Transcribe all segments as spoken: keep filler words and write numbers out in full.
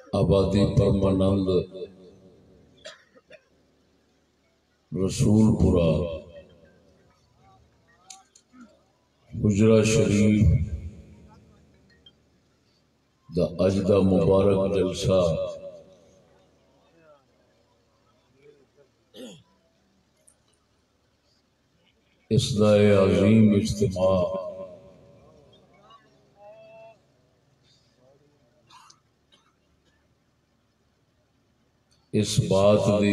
آبادی پرمانند رسول پورا حجرہ شریف دا اج دا مبارک جلسہ اس دا عظیم اجتماع اس بات دی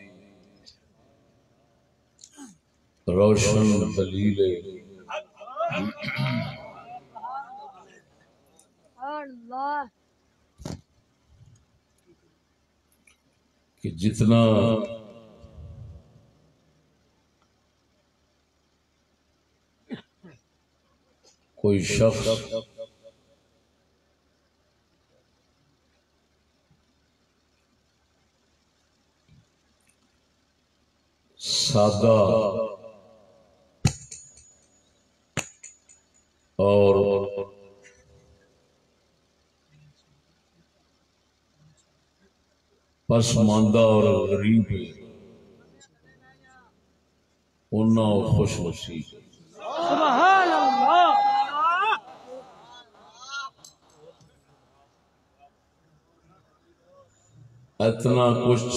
روشن دلیل کہ جتنا کوئی شخص سادہ اور پسماندہ اور غریب ہے انہاں خوش نصیب سبحان اللہ. اتنا کچھ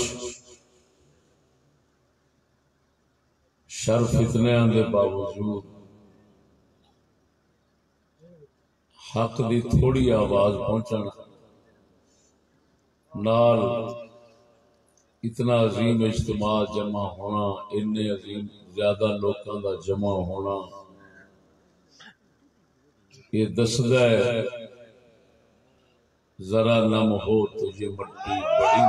شر فتنیاں دے باوجود حق دی تھوڑی آواز پہنچن نال اتنا عظیم اجتماع جمع ہونا، اتنے عظیم زیادہ لوکاں دا جمع ہونا، یہ دسدا ہے ذرا نم ہو تو یہ مٹی بڑی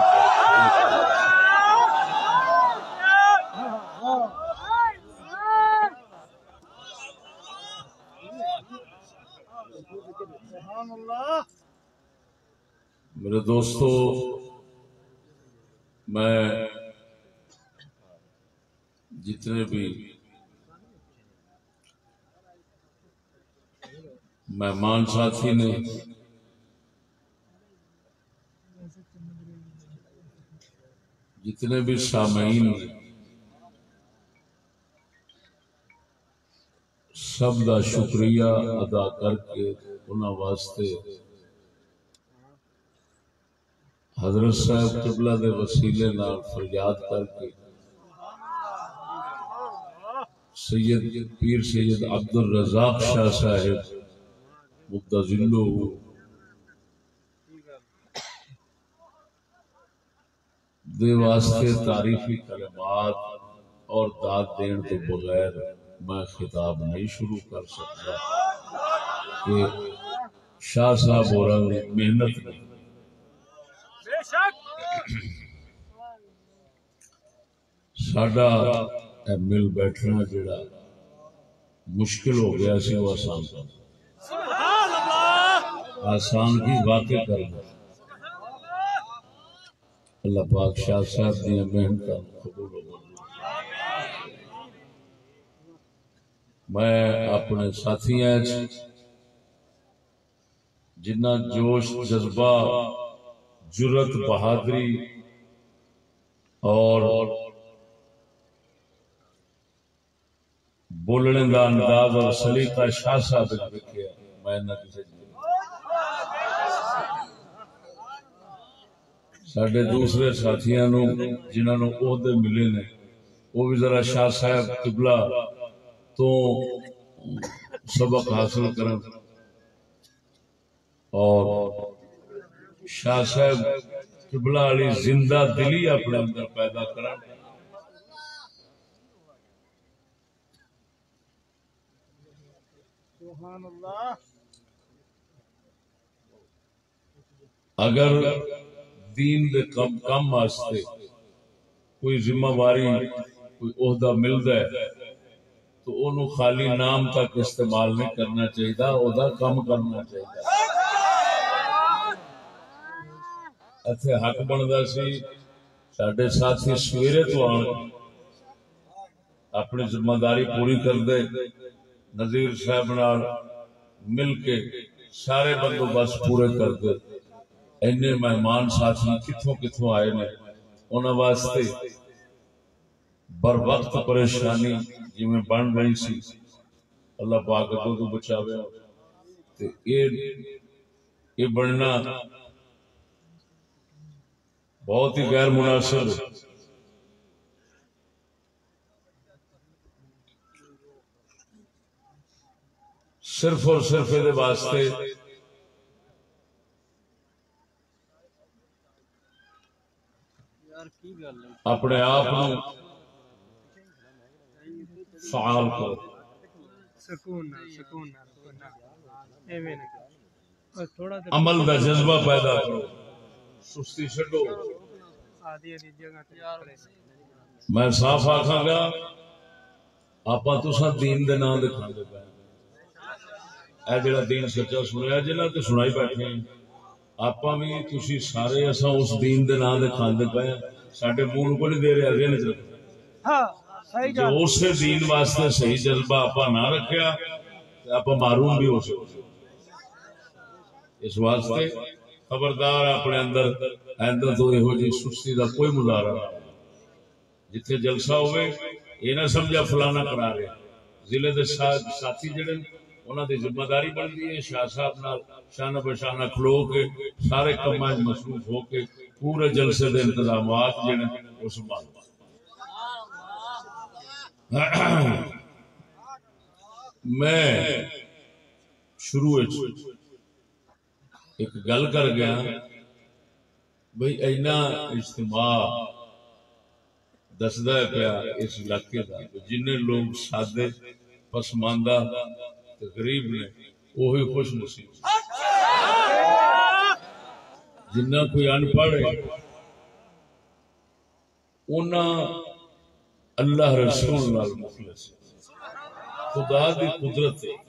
میرے دوستو، میں جتنے بھی مہمان ساتھی نے جتنے بھی سامعین نے سب دا شکریہ ادا کر کے انہاں واسطے حضرت صاحب قبلہ دے وسیلے نال فریاد کر کے سید پیر سید عبد الرزاق شاہ صاحب مدظلو دے واسطے تعریفی کلمات اور داد دین تو بغیر میں خطاب نہیں شروع کر سکتا کہ شاہ صاحب ہو رہا محنت نہیں ساڈا مل بیٹھنا جڑا مشکل ہو گیا سی وہ آسان کر آسان کی واقع کر دیا اللہ پاک شاہ صاحب دیا محنت قبول ہو گئی۔ میں اپنے ساتھیاں جنہ جوش جذبہ جرت بہادری اور بولنے کا انداز اور سلیقہ شاہ صاحب نے دیکھا میں نہ کسی ساڈے دوسرے ساتھیاں نو جنہاں نو عہدے ملے نے وہ بھی ذرا شاہ صاحب قبلہ تو سبق حاصل کرن اور شاہ صاحب قبلہ علی زندہ دلی اپنے اندر پیدا کرن۔ اگر دین دے کم کم واسطے کوئی ذمہ واری کوئی عہدہ ملدا ہے تو انہوں خالی نام تک استعمال نہیں کرنا چاہیے، عہدہ کم کرنا چاہیے۔ ایتھے حق بندا سی ساڈے ساتھی سویرے تو آن اپنی ذمہ داری پوری کر دے، نذیر صاحب نال مل کے سارے بندوبست پورے کر دے، اینے مہمان ساتھی کتھوں کتھوں آئے نے انہاں واسطے بر وقت پریشانی جی میں بن رہی سی اللہ پاک کو تو بچاوے تے یہ بننا بہت ہی غیر مناسب ہے. صرف اور صرف یہ واسطے اپنے آپ فعال کرو عمل دا جذبہ پیدا کرو سستی چھڈو. میں صاف آکھاں گا آپاں تساں دین دے نام دے کھاندے پے اے جڑا دین سچا سنیا جنہاں تے سنائی بیٹھے ہیں آپاں بھی تسی سارے اساں اس دین دے نام دے کھاندے پے ساڈے منہ کو نہیں دے رہے ذہن وچ رکھو. ہاں صحیح گل جو اس دین واسطے صحیح جذبہ آپاں نہ رکھیا تے آپاں معروم بھی ہو سکتے. اس واسطے خبردار اپنے اندر آئندہ تو یہو جی سستی دا کوئی مظاہرہ نہ جتھے جلسہ ہوئے یہ نہ سمجھا فلانا کرا رہے ضلع دے ساتھی جڑے انہاں دی ذمہ داری بنتی ہے شاہ صاحب نال شانہ بشانہ کھلو کے سارے کماں وچ مصروف ہو کے پورے جلسے دے انتظامات جڑے وہ سنبھال. میں شروع ایک گل کر گیا بھئی اینا اجتماع دسدا ہے پیا اس علاقے کا جن لوگ سادے پسماندہ غریب نے وہی خوش نصیب جنہ کوئی ان پڑھ انہاں اللہ رسول نال مخلص خدا دی قدرت ہے.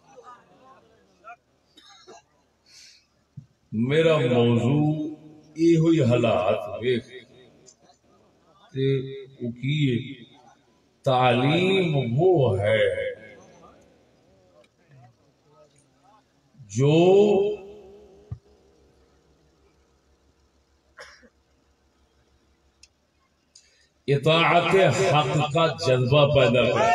میرا موضوع یہ ہوئی حالات ویکھ تے او کیے تعلیم وہ ہے جو اطاعت حق کا جذبہ پیدا کرے.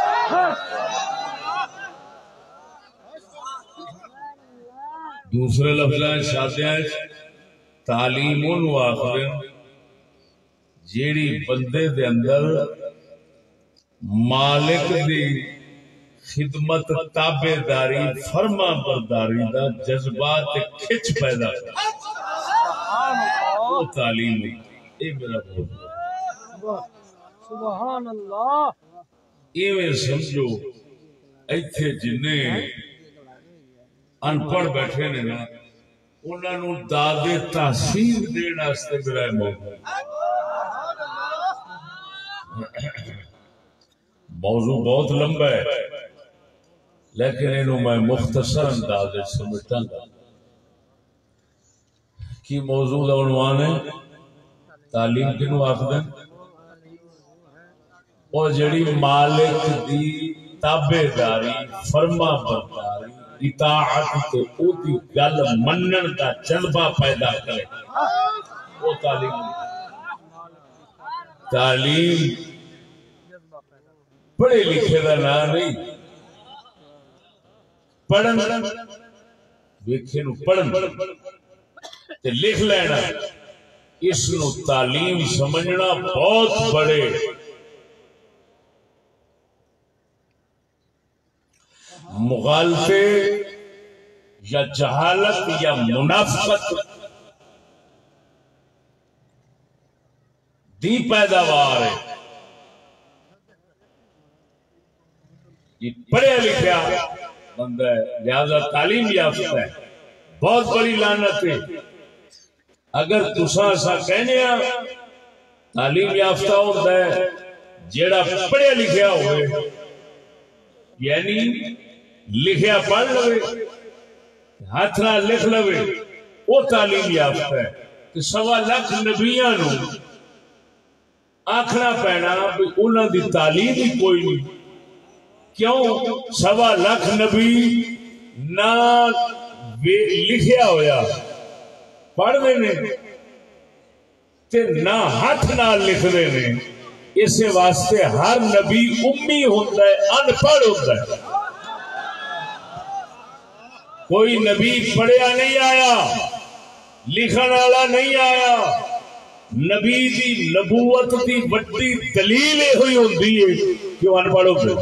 دوسرے لفظ شادیاں تعلیم و آخر جیڑی بندے دے اندر مالک دی خدمت تابع داری فرما برداری دا جذبات کھچ پیدا کرے وہ تعلیم اے میرا موضوع. سبحان اللہ. ایویں سمجھو ایتھے جنہیں ان پڑھ بیٹھے نے نا انہاں نوں داد تحصیل دین واسطے میرا موضوع موضوع بہت لمبا ہے لیکن انہوں میں مختصر انداز سمجھتا گا کہ موضوع کا عنوان ہے تعلیم کنوں آخدے اور جڑی مالک دی تابع داری فرما برداری اطاعت تے او دی گل منن دا جذبہ پیدا کرے وہ تعلیم. تعلیم پڑھے لکھے دا نام نہیں پڑھن ویکھے نو پڑھن تے لکھ لینا اس نو تعلیم سمجھنا بہت بڑے مغالطے یا جہالت یا منافقت دی پیداوار ہے. یہ پڑھیا لکھیا بندہ ہے لہذا تعلیم یافتہ ہے بہت بڑی لعنت ہے. اگر تساں ایسا کہنے تعلیم یافتہ ہوتا ہے جیڑا پڑھیا لکھیا ہوئے یعنی لکھیا پڑھ لوے ہاتھ نہ لکھ لوے وہ تعلیم یافتہ ہے. کہ سوا لاکھ نبیاں نو آکھنا پینا بھی انہاں دی تعلیم ہی کوئی نہیں. کیوں سوا لاکھ نبی نہ لکھیا ہویا پڑھ دے نے تے نہ ہاتھ نال لکھ دے نے. اس واسطے ہر نبی امی ہوتا ہے, ان پڑھ ہوتا ہے. کوئی نبی پڑھیا نہیں آیا, لکھن والا نہیں آیا. نبی دی نبوت دی بڑی دلیل یہ ہوئی ہوتی ہے کہ وہ ان پڑھ ہوتے.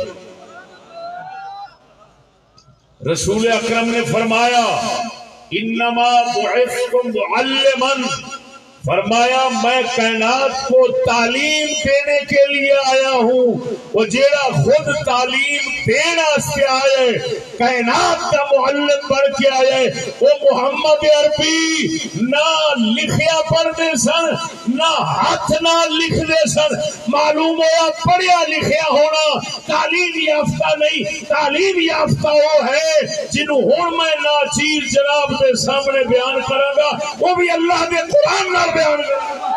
رسول اکرم نے فرمایا انما بعثتم معلما, فرمایا میں کائنات کو تعلیم دینے کے لیے آیا ہوں. وہ جیڑا خود تعلیم دینا سے آئے, کائنات کا معلم بڑھ کے آئے, وہ محمد عربی نہ لکھیا پڑھتے سن نہ ہاتھ نہ لکھتے سن. معلوم ہوا پڑھیا لکھیا ہونا تعلیم یافتہ نہیں. تعلیم یافتہ وہ ہے جنہوں ہوں میں ناچیر جناب کے سامنے بیان کروں گا, وہ بھی اللہ کے قرآن نہ بیان کروں گا.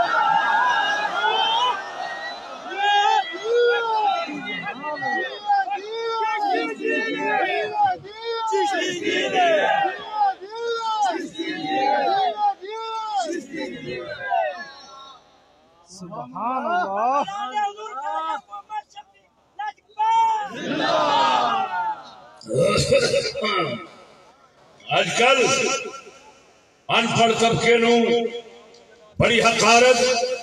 سبحان اللہ. آج کل ان پڑھ طبقے نو بڑی حقارت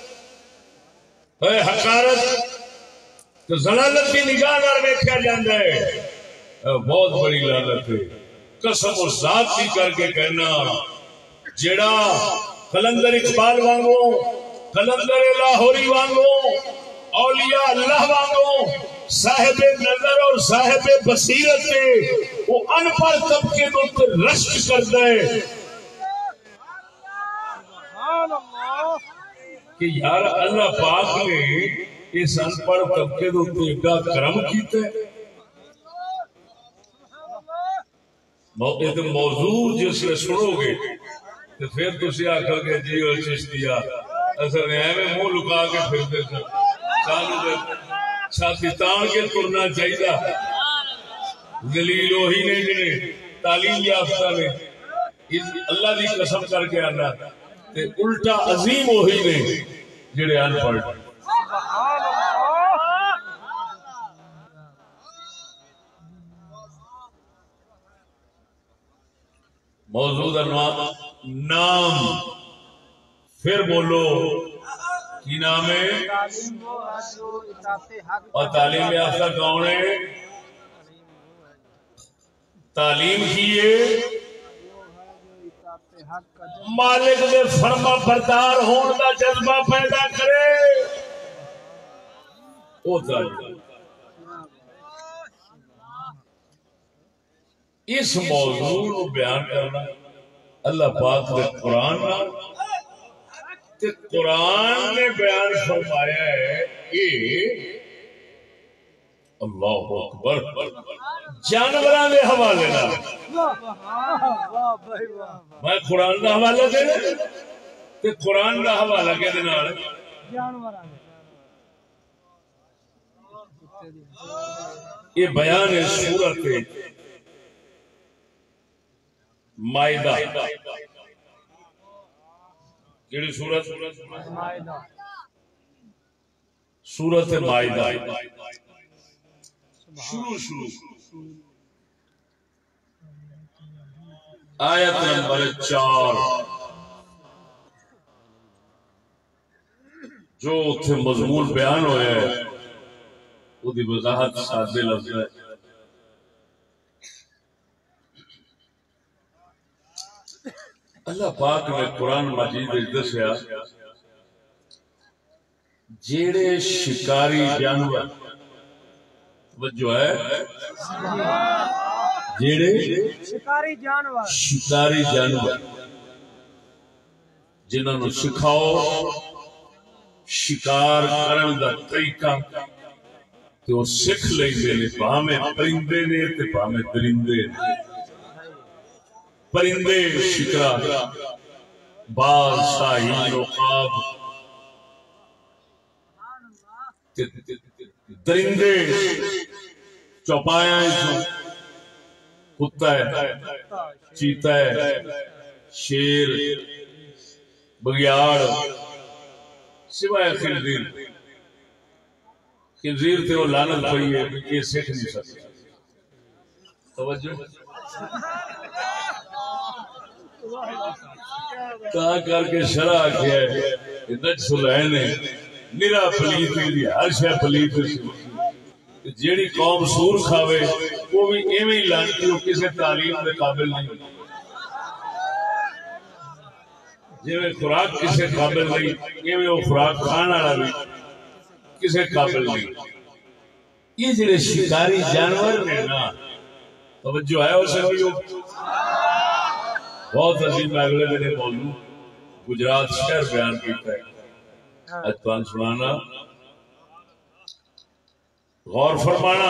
حقارت ضلالت کی نگاہ نال ویکھیا جاندا ہے. بہت بڑی لعنت ہے. قسم و ذات کی کر کے کہنا, جڑا قلندر اقبال وانگو, قلندر لاہوری وانگو, اولیاء اللہ وانگو صاحب نظر اور صاحب بصیرت ہے, وہ ان پڑھ طبقے کو رشک کرتا ہے کہ یار اللہ پاک نے اس ان پڑھ طبقے کو ایڈا کرم کیتا ہے. موضوع جس میں سنو گے تو پھر تسی آکھو گے جی او چشتیا اصل ایویں منہ لکا کے پھرتے سن, سانو چھاتی تان کے ترنا چاہیے. دلیل وہی نے جنہیں تعلیم یافتہ نے, اللہ کی قسم کر کے آنا, تے الٹا عظیم وہی نے جڑے ان پڑھ. موضوع نام پھر بولو کی نام ہے, اور تعلیم یافتہ کون ہے؟ تعلیم کی مالک دے فرما بردار ہون دا جذبہ پیدا کرے. او تعلیم. اس موضوع کو بیان کرنا اللہ پاک کے قرآن تے قرآن نے بیان فرمایا ہے کہ اللہ اکبر جانوراں دے حوالے نال. میں قرآن دا حوالہ دے تے قرآن دا حوالہ کہدے نال جانوراں. یہ بیان ہے سورۃ مائدہ. کیڑی سورت؟ سورت مائدہ. شروع شروع آیت نمبر چار. جو اتنے مضمون بیان ہویا ہے وہ دی وضاحت سادے لفظ ہے. اللہ پاک نے قرآن مجید دسیا جیڑے شکاری جانور جو ہے جیڑے شکاری جانور شکاری جانور جنہوں نے سکھاؤ شکار کرن دا طریقہ تے وہ سکھ لیندے نے, بھاویں پرندے نے تے بھاویں درندے نے. پرندے شکرا باز شاہین عقاب, درندے چوپایا کتا ہے چیتا ہے شیر بگیاڑ سوائے خنزیر خنزیر تے وہ لعنت پئی ہے یہ سکھ نہیں سکتا توجہ تا کر کے شرع کیا ہے نجس العین نرا پلیت دی ہر شے پلیت جیڑی قوم سور کھاوے وہ بھی ایویں ہی لانتی وہ کسی تعلیم کے قابل نہیں جی خوراک کسی قابل نہیں ایویں وہ خوراک کھانا والا بھی کسی قابل نہیں یہ جڑے شکاری جانور نے نا توجہ ہے اسے بھی بہت عظیم اگلے دن موضوع گجرات شہر بیان کیتا ہے اج تان سنانا غور فرمانا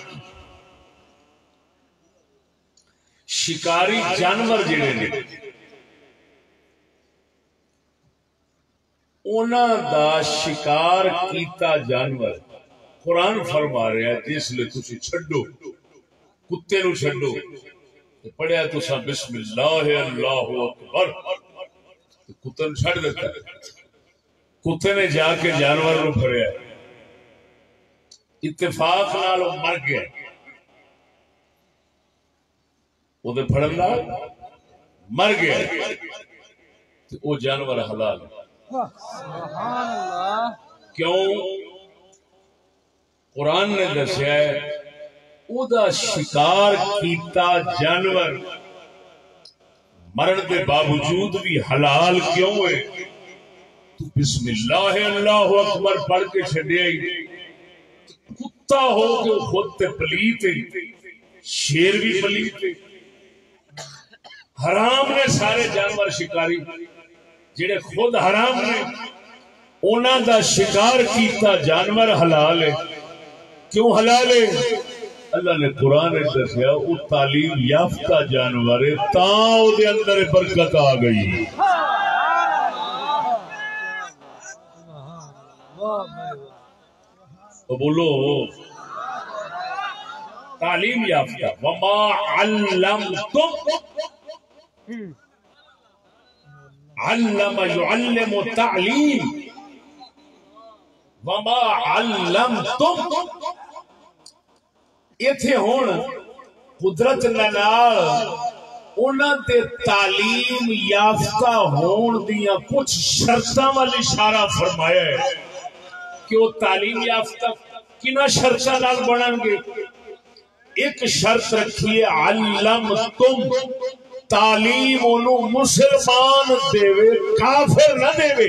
شکاری جانور جڑے نے اونا دا شکار کیتا جانور قرآن فرما رہا ہے جس لئے تسی چھڈو کتے نو چھڈو پڑھیا تو سا بسم اللہ اللہ اکبر کتے نو چھڑ دیتا ہے کتے نے جا کے جانور نو پھڑیا اتفاق نال مر گیا وہ دے پھڑن نال مر گیا وہ جانور حلال کیوں قرآن نے دسیا ہے او دا شکار کیتا جانور مرن دے باوجود بھی حلال کیوں ہے تو بسم اللہ اللہ اکبر پڑھ کے چھڑیا ہی کتا ہو کہ خود تے پلیت ہے شیر بھی پلیت ہے حرام نے سارے جانور شکاری جڑے خود حرام نے اونا دا شکار کیتا جانور حلال ہے کیوں حلال ہے اللہ نے قرآن دسیا وہ تعلیم یافتہ جانور ہے تاں او دے اندر برکت آ گئی بولو تعلیم یافتہ وما علمتم علم يعلم تعلیم وما علمتم ایتھے ہون قدرت نال انہاں تے تعلیم یافتہ ہون دیاں کچھ شرطاں وال اشارہ فرمایا ہے کہ وہ تعلیم یافتہ کنا شرطاں نال بنن گے ایک شرط رکھیے علم تم تعلیم انہوں مسلمان دے کافر نہ دے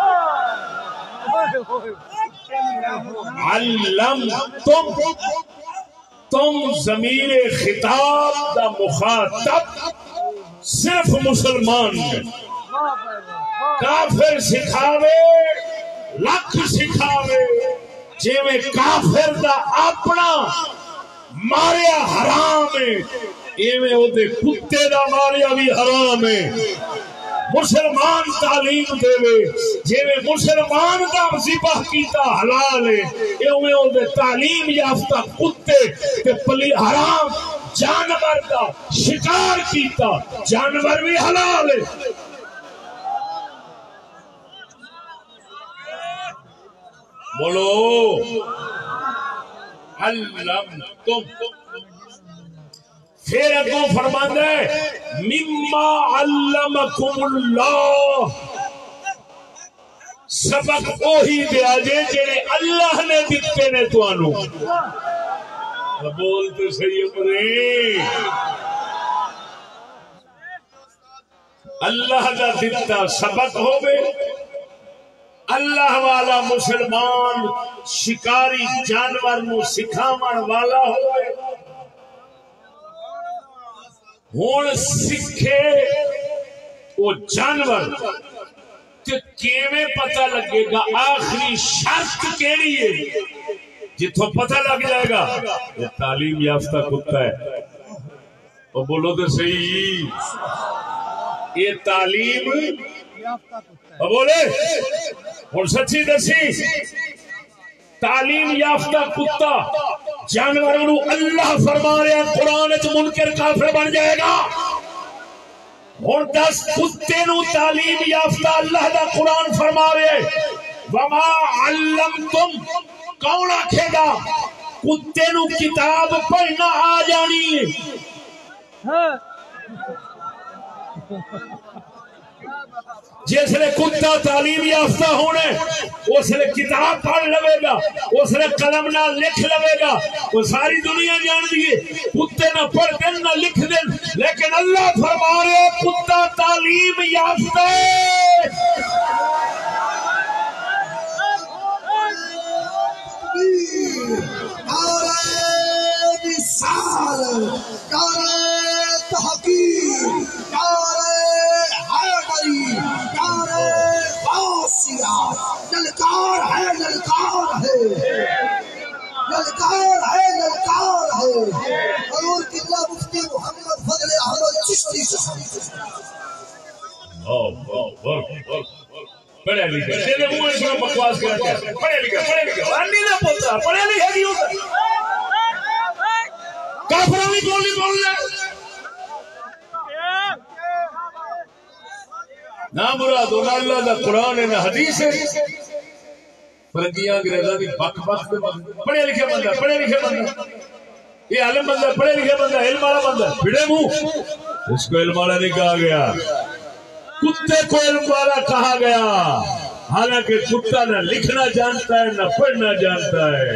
علم تم تم ضمیر خطاب دا مخاطب صرف مسلمان میں کافر سکھاوے لکھ سکھاوے جے میں کافر دا اپنا ماریا حرام ہے ایویں او دے کتے دا ماریا بھی حرام ہے مسلمان تعلیم دے جے مسلمان دا ذبح کیتا حلال ہے ایویں او دے تعلیم یافتہ کتے تے پلی حرام جانور دا شکار کیتا جانور بھی حلال ہے بولو علم تم پھر اگوں فرماتا ہے مما علمکم اللہ سبق وہی دیا جے جڑے اللہ نے دیتے نے تانوں بولتے صحیح پڑے اللہ دا دیتا سبق ہوے اللہ والا مسلمان شکاری جانور نو سکھاون والا ہوئے ہون سکھے وہ جانور کہ کیویں پتہ لگے گا آخری شرط کیڑی ہے جتوں پتہ لگ جائے گا یہ تعلیم یافتہ کتا ہے اور بولو تو صحیح یہ تعلیم بولے اور سچی دسی تعلیم یافتہ کتا جانوروں اللہ فرما رہا قرآن چ منکر کافر بن جائے گا ہن دس کتے نو تعلیم یافتہ اللہ دا قرآن فرماوے وما علمتم کون آکھے گا کتے نو کتاب پڑھنا آ جانی ہے جس نے کتا تعلیم یافتہ ہونے اس نے کتاب پڑھ لوے گا اس نے قلم نہ لکھ لوے گا وہ ساری دنیا جان دیے کتے نہ پڑھ دیں نہ لکھ دیں لیکن اللہ فرما رہے کتا تعلیم یافتہ مثال کارے تحقیق کارے حیدری کارے غوثیہ للکار ہے للکار ہے للکار ہے للکار ہے حضور قبلہ مفتی محمد فضل احمد چشتی صاحب پڑھے لکھے تیرے منہ اس میں بکواس کرتا ہے پڑھے لکھے پڑھے لکھے نہیں نہ بولتا پڑھے لکھے نہیں ہوتا کافروں نہیں بولنی بول رہے نہ مراد نہ اللہ دا قرآن ہے نہ حدیث ہے فرنگیاں انگریزاں دی بک بک پڑھے لکھے بندہ پڑھے لکھے بندہ یہ عالم بندہ پڑھے لکھے بندہ علم والا بندہ بھڑے منہ اس کو علم والا نہیں کہا گیا کتے کو علم والا کہا گیا حالانکہ کتا نہ لکھنا جانتا ہے نہ پڑھنا جانتا ہے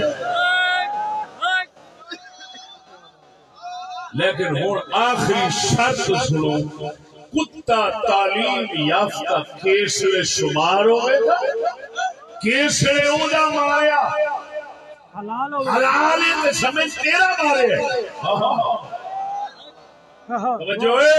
لیکن ہوں آخری شرط سنو کتا تعلیم یافتہ کیسرے شمار ہوئے گا کیسرے اودا ماریا حلال ہے سمجھ تیرا مارے توجہ ہے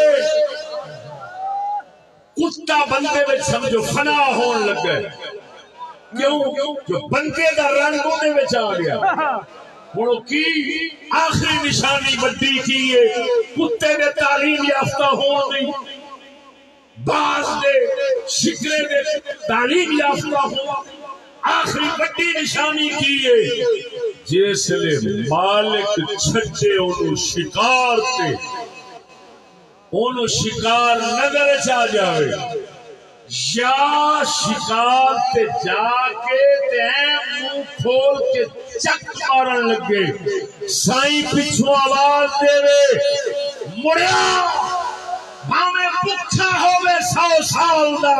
کتا بندے میں سمجھو فنا ہون لگ گئے کیوں جو بندے دا رنگ ہونے میں آ گیا ہوں کی آخری نشانی بڑی کی ہے کتے نے تعلیم یافتہ ہون نہیں باز نے شکرے نے تعلیم یافتہ ہوا آخری بڑی نشانی کی ہے جس نے مالک چھٹے انہوں شکار تے انہوں شکار نظر چاہ جاوے یا شکار تے جا کے دیں منہ کھول کے چک مارن لگے سائیں پچھو آواز دے وے مڑیا ہمیں بکھا ہوئے سو سال دا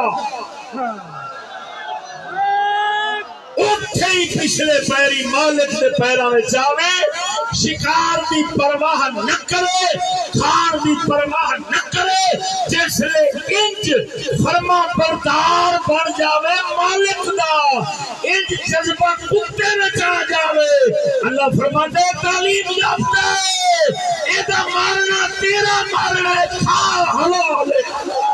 اٹھے ہی پچھلے پیری مالک دے پیرا میں چاہے شکار دی پرواہ نہ کرے کھار دی پرواہ نہ کرے جیسے انج فرما بردار بن جاوے مالک دا انج جذبہ کتے میں چاہ جاوے اللہ فرماتے تعلیم یافتہ ایدہ مارنا تیرا مارنا ہے کھار حلو علیہ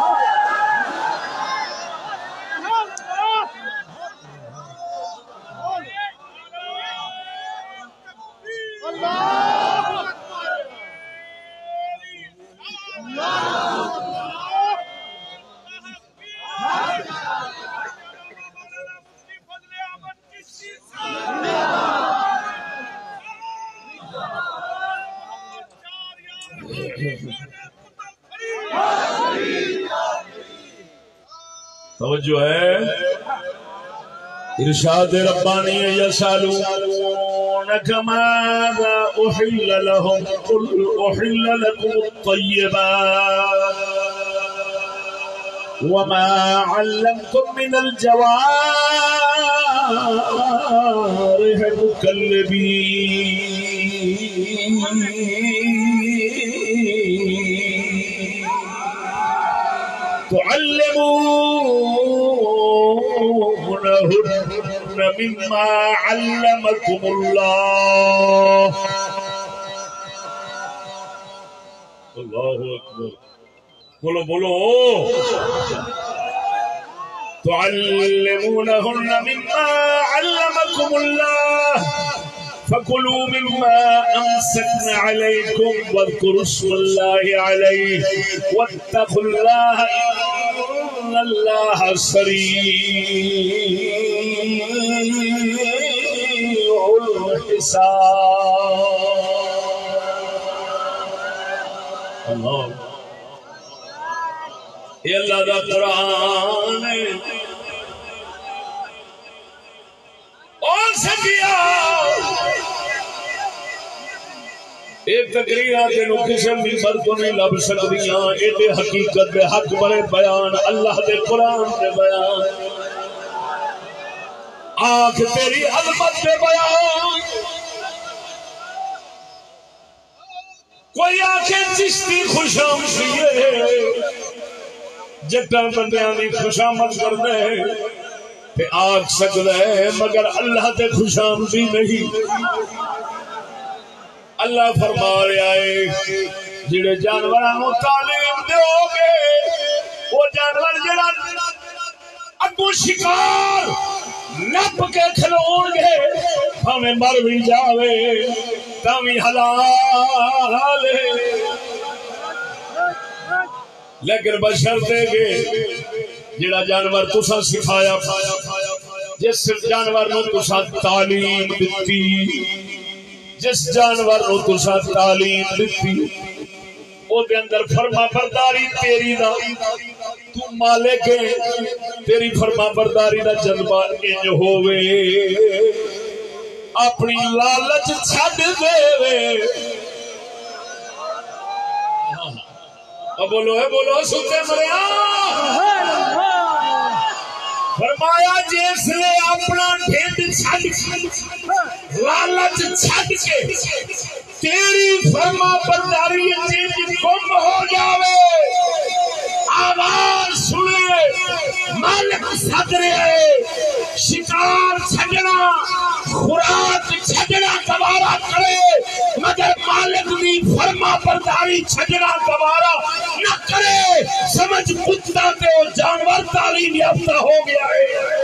توجہ ہے ارشاد ربانی یسالونک ماذا احل لهم قل احل لكم الطیبات وما علمتم من الجوارح مكلبين تعلمونهن مما علمكم الله اللہ اکبر بولو بولو تعلمونهن مما علمكم الله فكلوا مما أمسكن عليكم واذكروا اسم الله عليه واتقوا الله إن الله سريع الحساب. الله یہ اللہ دا قرآن ہے اور سکیا یہ تقریرات کسی ممبر تو نہیں لب سکدیاں یہ حقیقت دے حق بڑے بیان اللہ دے قرآن دے بیان آنکھ تیری عظمت دے بیان کوئی آنکھیں چشتی خوشامد جٹا بندیاں دی خوشامد کر دے آنکھ سکتا ہے مگر اللہ تے خوشامدی نہیں اللہ فرما رہا ہے جڑے جانوراں تعلیم دو گے وہ جانور جڑا اگوں شکار نپ کے کھلون گے ہمیں مر بھی جاوے تاوی حلال لیکن بشرطے گے جڑا جانور تساں سکھایا جس جانور نو تساں تعلیم دتی جس جانور نو تساں تعلیم دتی او دے اندر فرما برداری تیری دا تو مالک ہے تیری فرما برداری دا جذبہ انج ہووے اپنی لالچ چھڈ دے بولو ہے بولو ستے مریا فرمایا جس نے اپنا ڈھڈ چھڈ لالچ چھڈ کے تیری فرما برداری گم ہو جاوے آواز سنے مالک سد رہے شکار چھڈنا خوراک چھڈنا گوارا کرے مگر مالک دی فرما برداری چھڈنا گوارا نہ کرے سمجھ کتا تے وہ جانور تعلیم یافتہ ہو گیا ہے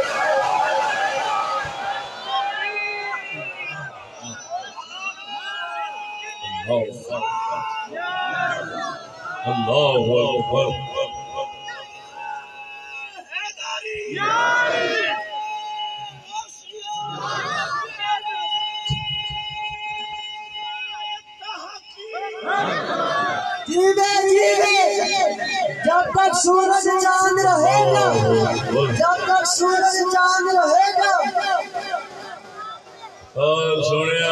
اللہ اکبر جب تک سورج چاند رہے گا جب تک سورج چاند رہے گا اور سنیا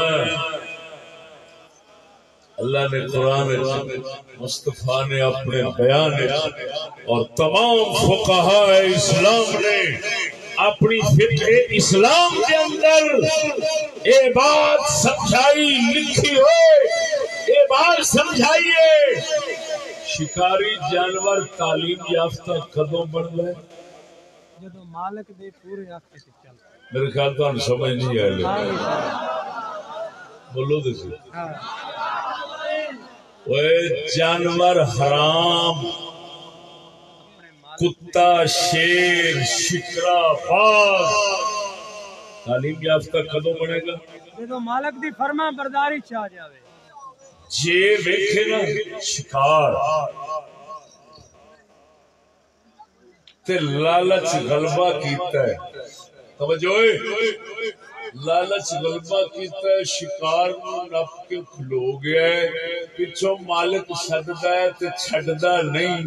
اللہ نے قرآن مصطفیٰ نے اپنے بیان اور تمام فقہاء اسلام نے اپنی فقہ اسلام کے اندر یہ بات سمجھائی لکھی ہوئے یہ بات سمجھائیے شکاری جانور تعلیم یافتہ کدوں بن گئے جدو مالک دے پورے آکھے سے چل میرے خیال تو سمجھ نہیں آئے بولو دیکھو وہ جانور حرام کتا شیر شکرا باغ تعلیم یافتہ کدوں بنے گا جدو مالک دی فرما برداری چاہ جاوے جے ویکھے نا شکار تے لالچ غلبہ کیتا ہے توجہ لالچ غلبہ کیتا ہے شکار نو نپ کے کھلو گیا ہے پچھوں مالک سددا ہے تے چھڈدا نہیں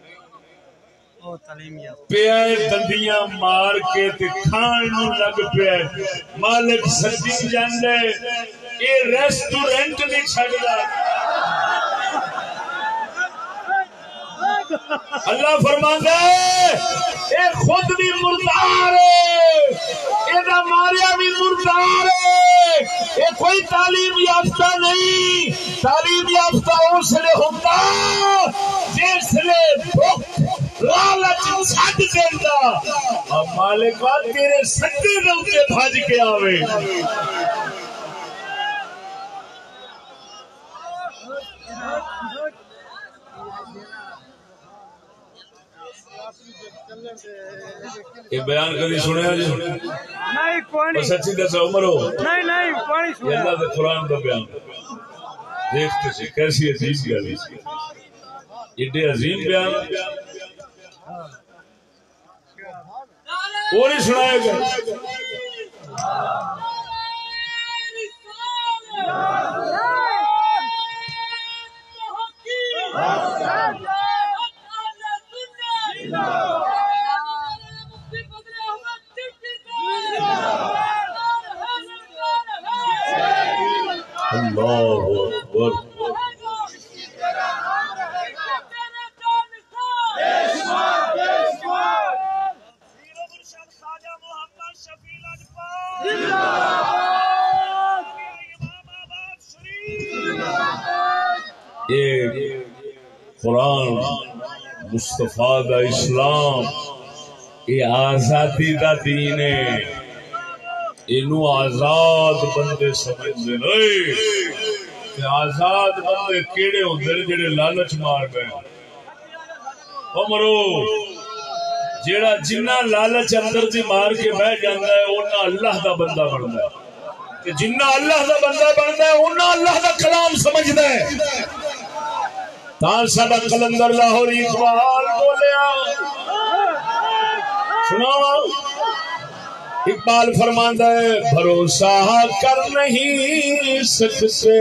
پیا دندیاں مار کے تے کھان نو لگ پیا مالک سدی جاندا ہے اے ریسٹورنٹ نہیں چھڈدا اللہ فرماندا ہے اے خود بھی مردار ہے اے دا ماریا بھی مردار ہے اے کوئی تعلیم یافتہ نہیں تعلیم یافتہ اس نے ہوتا جس نے بھوک لالچ چھڈ دیندا مالک تیرے سکے دے اوتے بھج کے آوے یہ بیان کبھی سنیا جی نہیں کوئی نہیں سچی دسا عمر ہو نہیں نہیں کوئی نہیں سنیا اللہ دے قرآن کا بیان دیکھتے سے کیسی عزیز گل ایڈے عظیم بیان وہ نہیں سنائے گا اللہ اکبر ایک قرآن مصطفیٰ دا اسلام یہ آزادی دا دین ہے انہوں آزاد بندے سمجھتے نہیں آزاد بندے کیڑے ہوندے جڑے لالچ مار گئے عمرو جیڑا جنہ لالچ اندر دی مار کے بہ جاندا ہے اونا اللہ دا بندہ بندا ہے کہ جنہ اللہ دا بندہ بندا ہے اونا اللہ دا کلام سمجھدا ہے تاں ساڈا کلندر لاہوری اقبال بولیا سناواں اقبال فرماندا ہے بھروسہ کر نہیں سکتے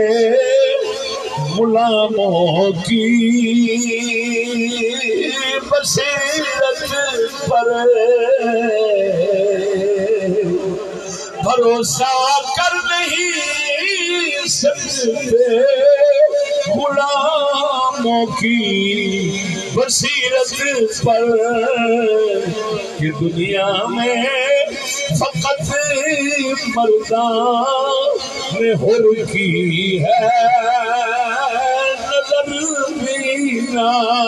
غلاموں کی بصیرت پر بھروسہ کر نہیں سکتے غلاموں کی بصیرت پر کہ دنیا میں فقط مردان نے حر کی ہے نظر بینا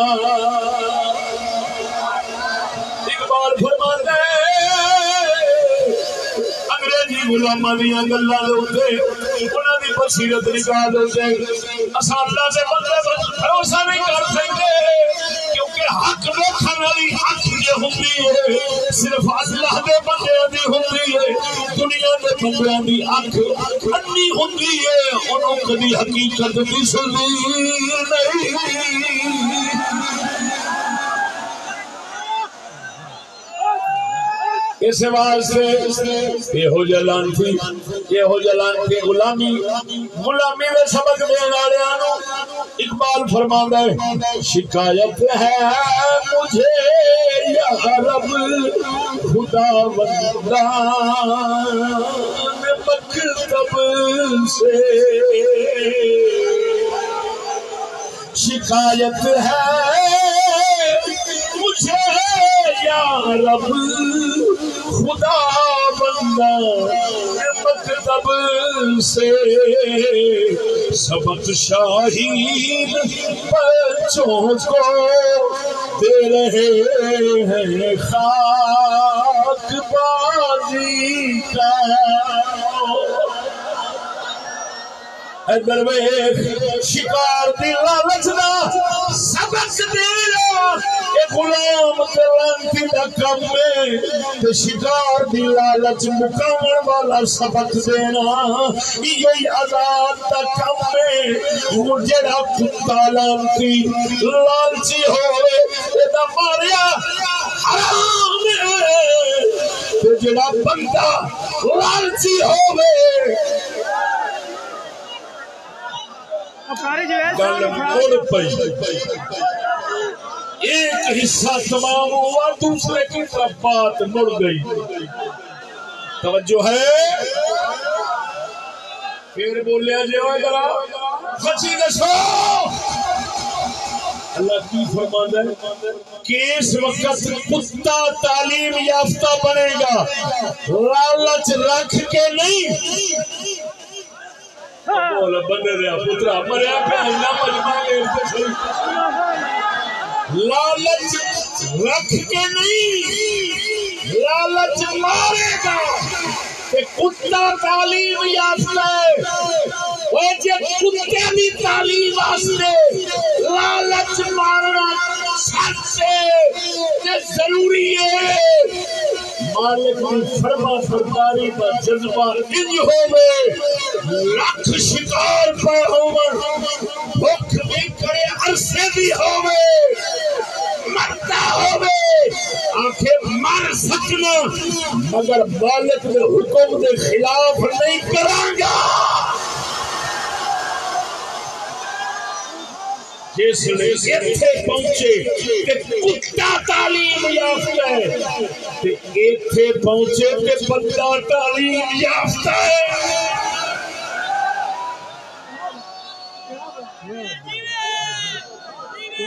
اقبال فرماتا ہے انگریزی غلاماں دیاں گلاں دے اوتے انہاں دی بصیرت نکال دے اساں اللہ دے بندے بھروسہ نہیں کر سکتے کیونکہ حق لوکاں والی حق جے ہوندی ہے صرف اللہ دے بندیاں دی ہوندی ہے دنیا دے بندیاں دی اکھ انھی ہوندی ہے انہوں کبھی حقیقت دسدی نہیں اس واسطے یہ ہو جلان تھی یہ ہو جلان تھی غلامی غلامی میں سبق دین والےاں نو اقبال فرماندا ہے شکایت ہے مجھے یا رب خدا بندان مکتب سے شکایت ہے مجھے یا رب خدا بندہ مکتب سے سبق شاہین بچوں کو دے رہے ہیں خاک بازی کا ادھر ویکھ شکار دی لالچ دا سبق دینا اے غلام تے لعنتی دا کم ہے تے شکار دی لالچ مکاون والا سبق دینا یہی آزاد دا کم ہے وہ جڑا کتا لعنتی لالچی ہوئے اے دا ماریا حرام ہے تے جڑا بندہ لالچی ہوئے گل مڑ پئی ایک حصہ تمام ہوا دوسرے کی طرف بات مڑ گئی توجہ ہے پھر بولیا جی ذرا سچی دسو اللہ کی فرماتا ہے کہ اس وقت کتا تعلیم یافتہ بنے گا لالچ رکھ کے نہیں بولا بندے دیا پترا مریا پہلنا مجمع کے لالچ رکھ کے نہیں لالچ مارے گا کہ کتا تعلیم یافتہ ہے وہ جے کتے بھی تعلیم واسطے لالچ مارنا سچ سے ضروری ہے مالک کی فرما برداری کا جذبہ انج ہوئے لکھ شکار پہ ہوئے بھوک بھی کرے عرصے بھی ہوئے مرتا ہوئے آنکھیں مار سکنا مگر مالک کے حکم کے خلاف نہیں کرانگا جس نے ایتھے پہنچے کہ کتا تعلیم یافتہ ہے کہ ایتھے پہنچے کہ بندہ تعلیم یافتہ ہے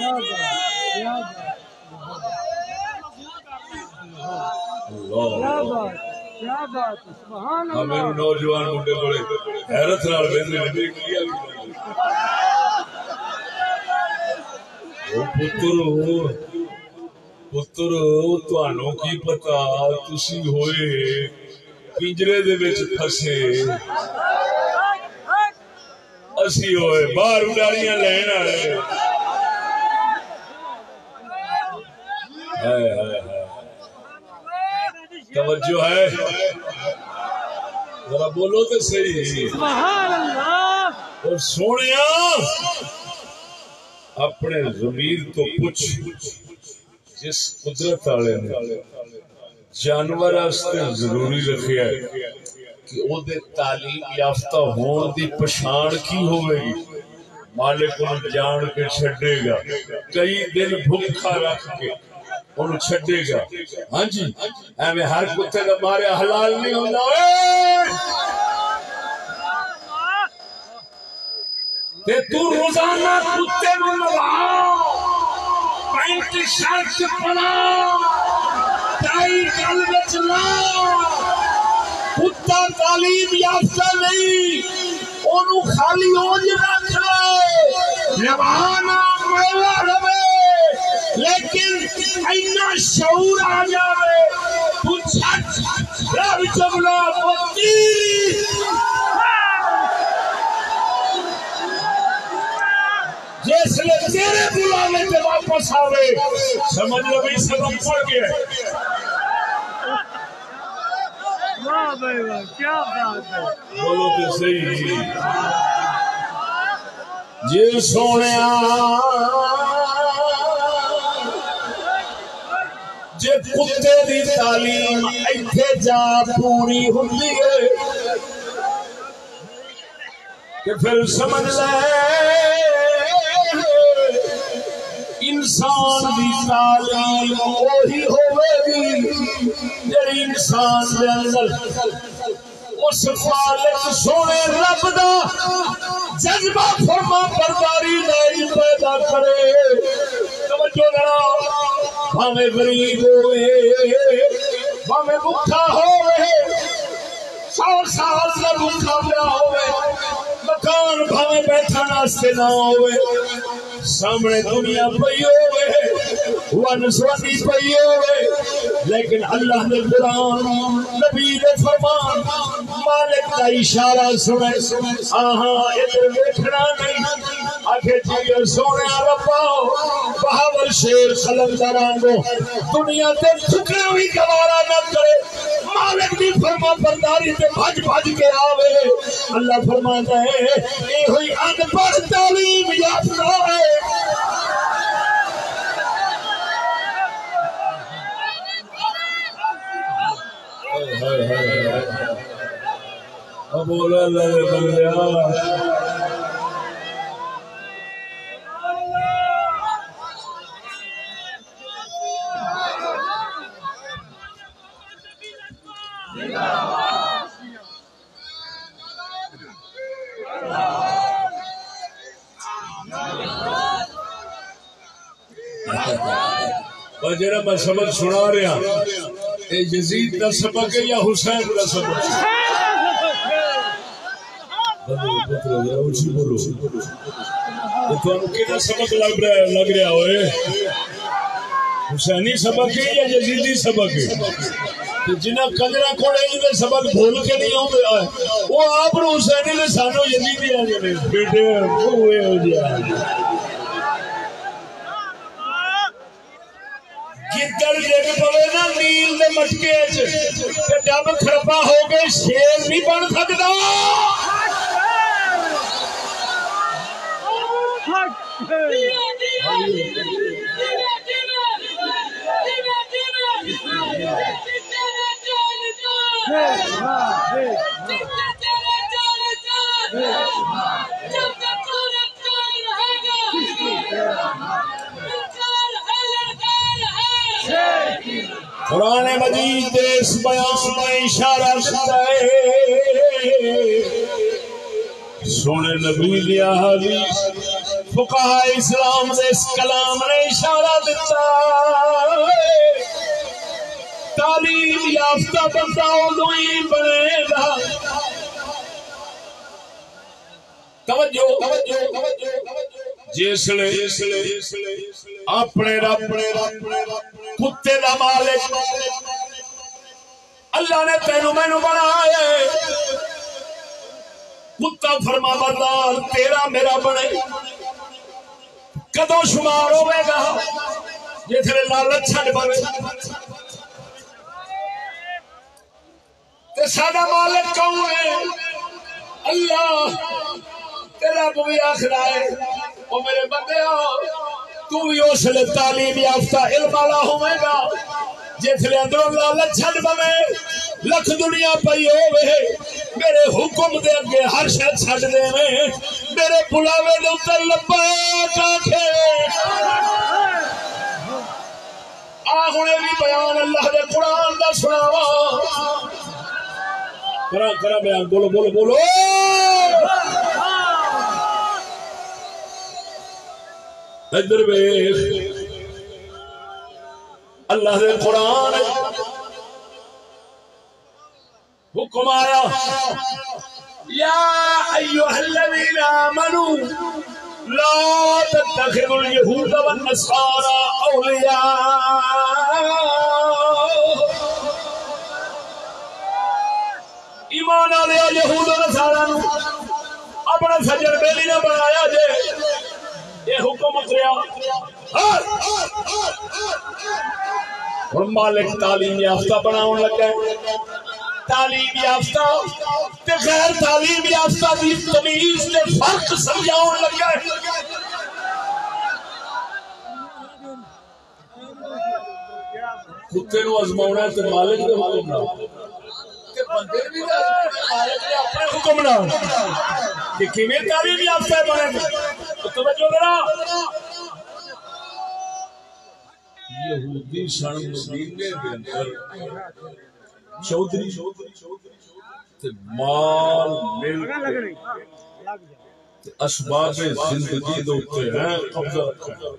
میرے نوجوان منڈے بڑے حیرت نال ویندے نے پتر پتر تانوں کی پتا تسی ہوئے پنجرے دے وچ پھسے اسی ہوئے باہر اڈاریاں لین والے ہائے ہائے ہائے توجہ ہے ذرا بولو تو صحیح سبحان اللہ اور سونیا اپنے ضمیر تو پوچھ جس قدرت والے نے جانور واسطے ضروری رکھیا ہے کہ او دے تعلیم یافتہ ہون دی پہچان کی ہوے گی مالک ان جان کے چھڈے گا کئی دن بھوکا رکھ کے ان چھڈے گا ہاں جی ایویں ہر کتے دا مارے حلال نہیں ہوندا تے تو روزانہ کتے نوں نوا پینٹ شرٹ پڑا ٹائی گل وچ لا کتا تعلیم یافتہ نہیں اونوں خالی اونج رکھ لے روانہ مولا رہے لیکن اینا شعور آ جاوے تو چھٹ رب جملہ پتی جس لئے تیرے بلانے پہ واپس آوے سمجھ لو بھی سبب پڑ گیا واہ بھائی واہ کیا بات ہے بولو تو صحیح جی سونیا جے کتے دی تعلیم ایتھے جا پوری ہوندی ہے کہ پھر سمجھ لے انسان دی تعلیم وہی ہوے گی جڑی انسان دے اندر اس خالق سونے رب دا جذبہ فرما برداری نہیں پیدا کرے توجہ ذرا بھاوے غریب ہوئے بھاوے بھوکا ہوئے سو سال سے بھوکا پیا ہوئے مکان بھاوے بیٹھا ناستے نہ ہوئے سامنے دنیا پئی ہوئے ون سوانی پئی ہوئے لیکن اللہ نے قرآن نبی نے فرمان مالک کا اشارہ سنے آہاں ادھر دیکھنا نہیں آگے جیئے سونے ربا بہاول شیر خلندرانگو دنیا تے ٹھکرا بھی گوارا نہ کرے مالک دی فرما برداری تے بھج بھج کے آوے اللہ فرماتا ہے اے ہوئی ان پڑھ تعلیم یافتہ ہے بولا اللہ بندیا جڑا میں سبق سنا رہا اے یزید کا سبق ہے یا حسین کا سبق ہے بولو سبق لگ رہا لگ رہا ہوئے حسینی سبق ہے یا یزیدی سبق ہے جنہ کنجرا کوڑے جی سبق بھول کے نہیں آتے وہ آپ حسینی نے سانو یزیدی آ گئے بیٹے ہوئے ہو جائے گدڑ جگ پوے نا نیل دے مٹکے جب کھرپا ہو گئے شیر نہیں بن سکتا قرآن مجید اس بیان میں اشارہ کرتا ہے سونے نبی دیا حدیث فقہاء اسلام دے اس کلام نے اشارہ دیتا تعلیم یافتہ بندہ ادو ہی بنے گا جسلے اپنے رب کتے دا مالک اللہ نے تینوں مینوں بنایا کتا فرما بردار تیرا میرا بنے کدو شمار ہوئے گا جسے لالچ چھڈ پوے تے ساڈا مالک کون ہے اللہ تیرا بھی آخر ہے وہ میرے بندے تو بھی اس لیے تعلیم یافتہ علم والا ہوئے گا جسے اندروں لالچ چھڈ پوے لکھ دنیا پئی ہوے میرے حکم دے اگے ہر شے چھڈ دے میرے بلاوے دے اوپر لبیک آکھے آ ہنے بھی بیان اللہ دے قرآن دا سناواں کرا کرا بیان بولو بولو بولو ادھر ویکھ اللہ دے قرآن حکم آیا یا ایھا الذین آمنوا لا تتخذوا اليهود والنصارى اولیاء ایمان والے یہود و نصارا نو اپنا سجن بیلی نہ بنایا جے یہ حکم اتریا اور مالک تعلیم یافتہ بناؤن لگا تعلیم یافتہ تے غیر تعلیم یافتہ دی تمیز تے فرق سمجھاؤن لگا کتے نو ازماؤنا تے مالک دے مالک نہ بندے بھی مالک نے اپنے حکم نہ کہ کیویں تعلیم یافتہ بنے توجہ ذرا یہودی سن مدینے دے اندر چودھری تے مال مل تے اسباب زندگی دے اوپر ہے قبضہ رکھا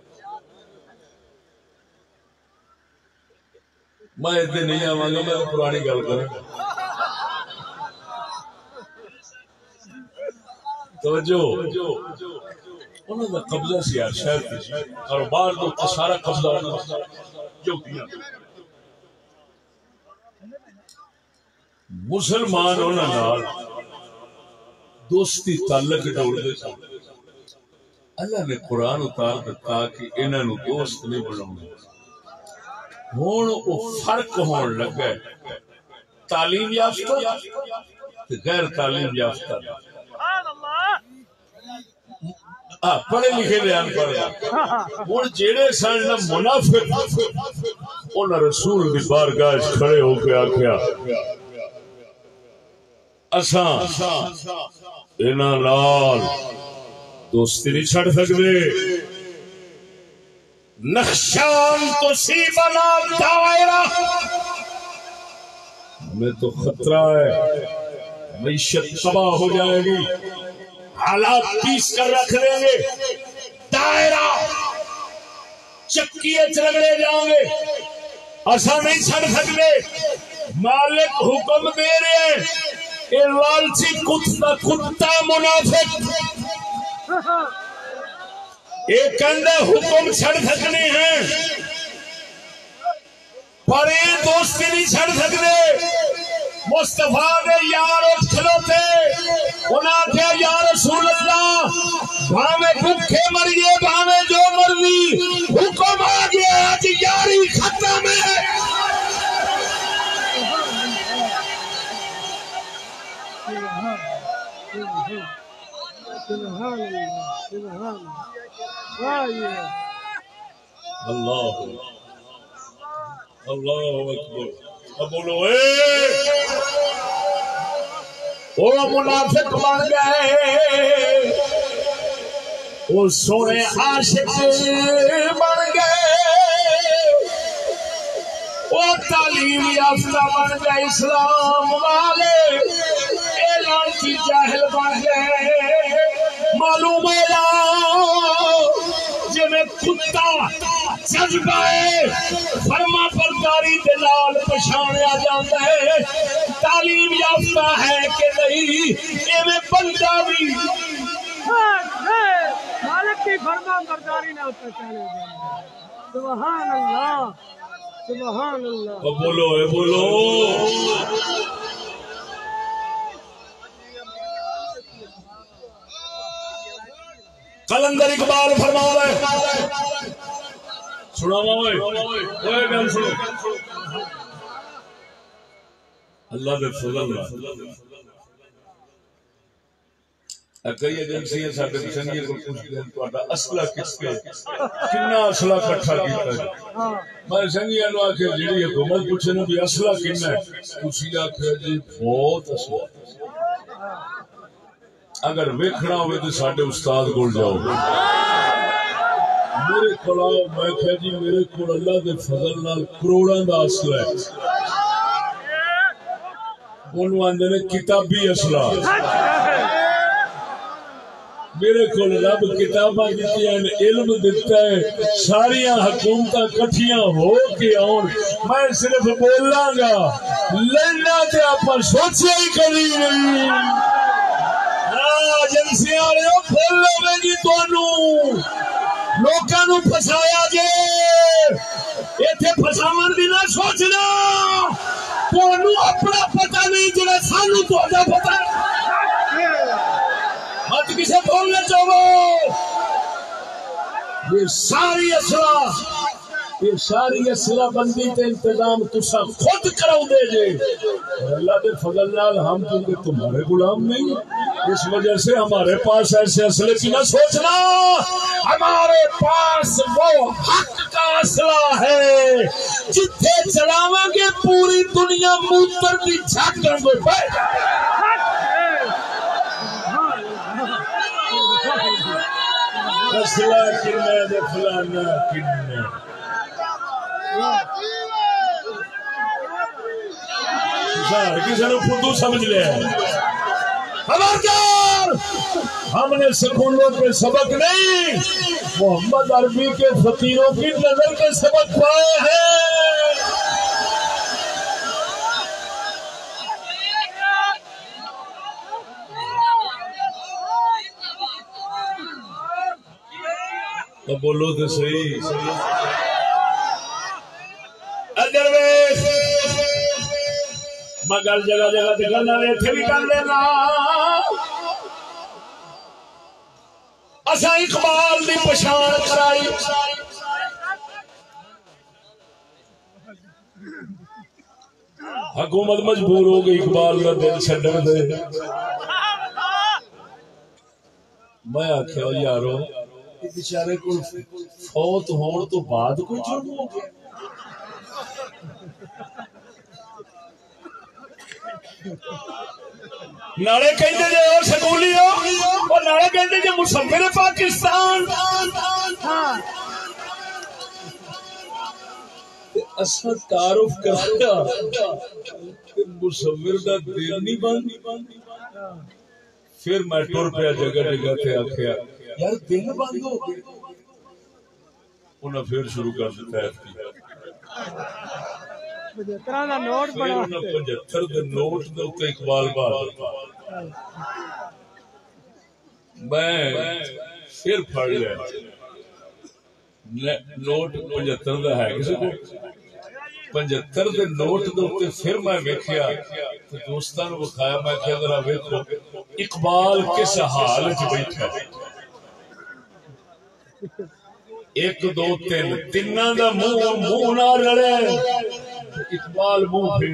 میں ادھر نہیں آواں گا میں پرانی گل کراں توجہ انہوں نے قبضہ سی یار شہر اور باہر تو سارا قبضہ جو کیا مسلمان انہوں نے دوستی تعلق ڈوڑ دے سن اللہ نے قرآن اتار دیتا کہ انہوں نے دوست نہیں بناؤں ہون او فرق ہون لگا تعلیم یافتہ غیر تعلیم یافتہ پڑھے لکھے دے ان پڑھ ہوں جیڑے سن منافق انہاں رسول دی بارگاہ کھڑے ہو کے آکھیا اساں انہاں نال دوستی نہیں چھڑ سکدے نخشان تصیبنا دائرہ ہمیں تو خطرہ ہے معیشت تباہ ہو جائے گی حالات پیس کر رکھ دیں گے دائرہ چکیے چلگڑے جاؤں گے ایسا نہیں چھڑ سکتے مالک حکم دے رہے ہیں اے لالچی کتا کتا منافق ایک اندر حکم چھڑ سکنے ہیں پر یہ دوستی نہیں چھڑ سکتے مصطفیٰ نے یار اٹھ کھلوتے انہاں کہا یا رسول اللہ بھامے بھکھے مریے بھامے جو مرضی حکم آ گیا آج یاری ختم ہے اللہ اللہ اکبر اب بولو اے وہ منافق بن گئے وہ سونے عاشق بن گئے وہ تعلیم یافتہ بن گئے اسلام والے اعلان کی جاہل بن گئے معلوم ہے کتا جذبہ فرما برداری دے نال پچھاڑیا جاندا ہے تعلیم یافتہ ہے کہ نہیں ایویں بندہ بھی مالک کی فرما برداری نہ پہچانے جائے سبحان اللہ سبحان اللہ بولو اے بولو قلندر اقبال فرماتا ہے سناوا اوئے اوئے گل سنو اللہ دے فضل نال کئی ایجنسیاں ساڈے سنگیاں کو پوچھدے ہیں تہاڈا اسلحہ کس کے کنا اسلحہ اکٹھا کیتا ہے میں سنگیاں نو آکھیا جیڑی حکومت پوچھے نا بھی اسلحہ کنا ہے تسی آکھیا جی بہت اسلحہ اگر ویکھنا ہوئے تو ساڈے استاد کول جاؤ میرے کول آؤ میں کہا جی میرے کول اللہ دے فضل نال کروڑاں دا اسلحہ ہے اونوں آندے نے کتابی اسلحہ میرے کو رب کتاباں دتیاں علم دتا ہے ساریاں حکومتاں کٹھیاں ہو کے آن میں صرف بولاں گا لڑنا تے آپاں سوچیا ہی کبھی نہیں ایجنسیاں والے کھولو گے جی تانوں لوکاں نوں پھسایا جے ایتھے پھساون دی نہ سوچنا تانوں اپنا پتہ نہیں جڑا سانوں تہاڈا پتہ مت کسے بولنے چاہو یہ ساری اسلحہ یہ ساری اسلحہ بندی تے انتظام تسا خود کراؤ دے جے اور اللہ دے فضل نال ہم کیونکہ تمہارے غلام نہیں اس وجہ سے ہمارے پاس ایسے اسلحے کی نہ سوچنا ہمارے پاس وہ حق کا اسلحہ ہے جتھے چلاواں گے پوری دنیا موتر کی جھاکن کو بیٹھ اسلحہ کنے دے فلانا کنے کسی نے خودو سمجھ لیا خبردار ہم نے سکولوں کے سبق نہیں محمد عربی کے فقیروں کی نظر کے سبق پائے ہیں تو بولو تو صحیح ادھر میں گل جگہ جگہ دکھانا اتنے بھی کر لینا اساں اقبال دی پچھان کرائی حکومت مجبور ہو گئی اقبال کا دل چھڈن دے میں آخیا یارو بیچارے کو فوت ہون تو بعد کوئی جرم ہو گیا نالے کہندے جے او سکولی ہو اور نالے کہندے جے مصور پاکستان اصل تعارف کرایا مصور دا دل نہیں بند پھر میں ٹر پیا جگہ جگہ تے آکھیا یار دل بند ہو گئے انہاں پھر شروع کر دیتا ہے پچہتر دا نوٹ بڑا پچہتر دے نوٹ دے اوتے اقبال بہادر میں پھر پڑھ لیا نوٹ پچہتر دا ہے کسی کو پچہتر دے نوٹ دے اوتے پھر میں ویکھیا تے دوستاں نوں وکھایا میں کہ ذرا ویکھو اقبال کس حال وچ بیٹھا ہے ایک دو تین تیناں دا منہ منہ نہ رلے اقبال منہ پھیر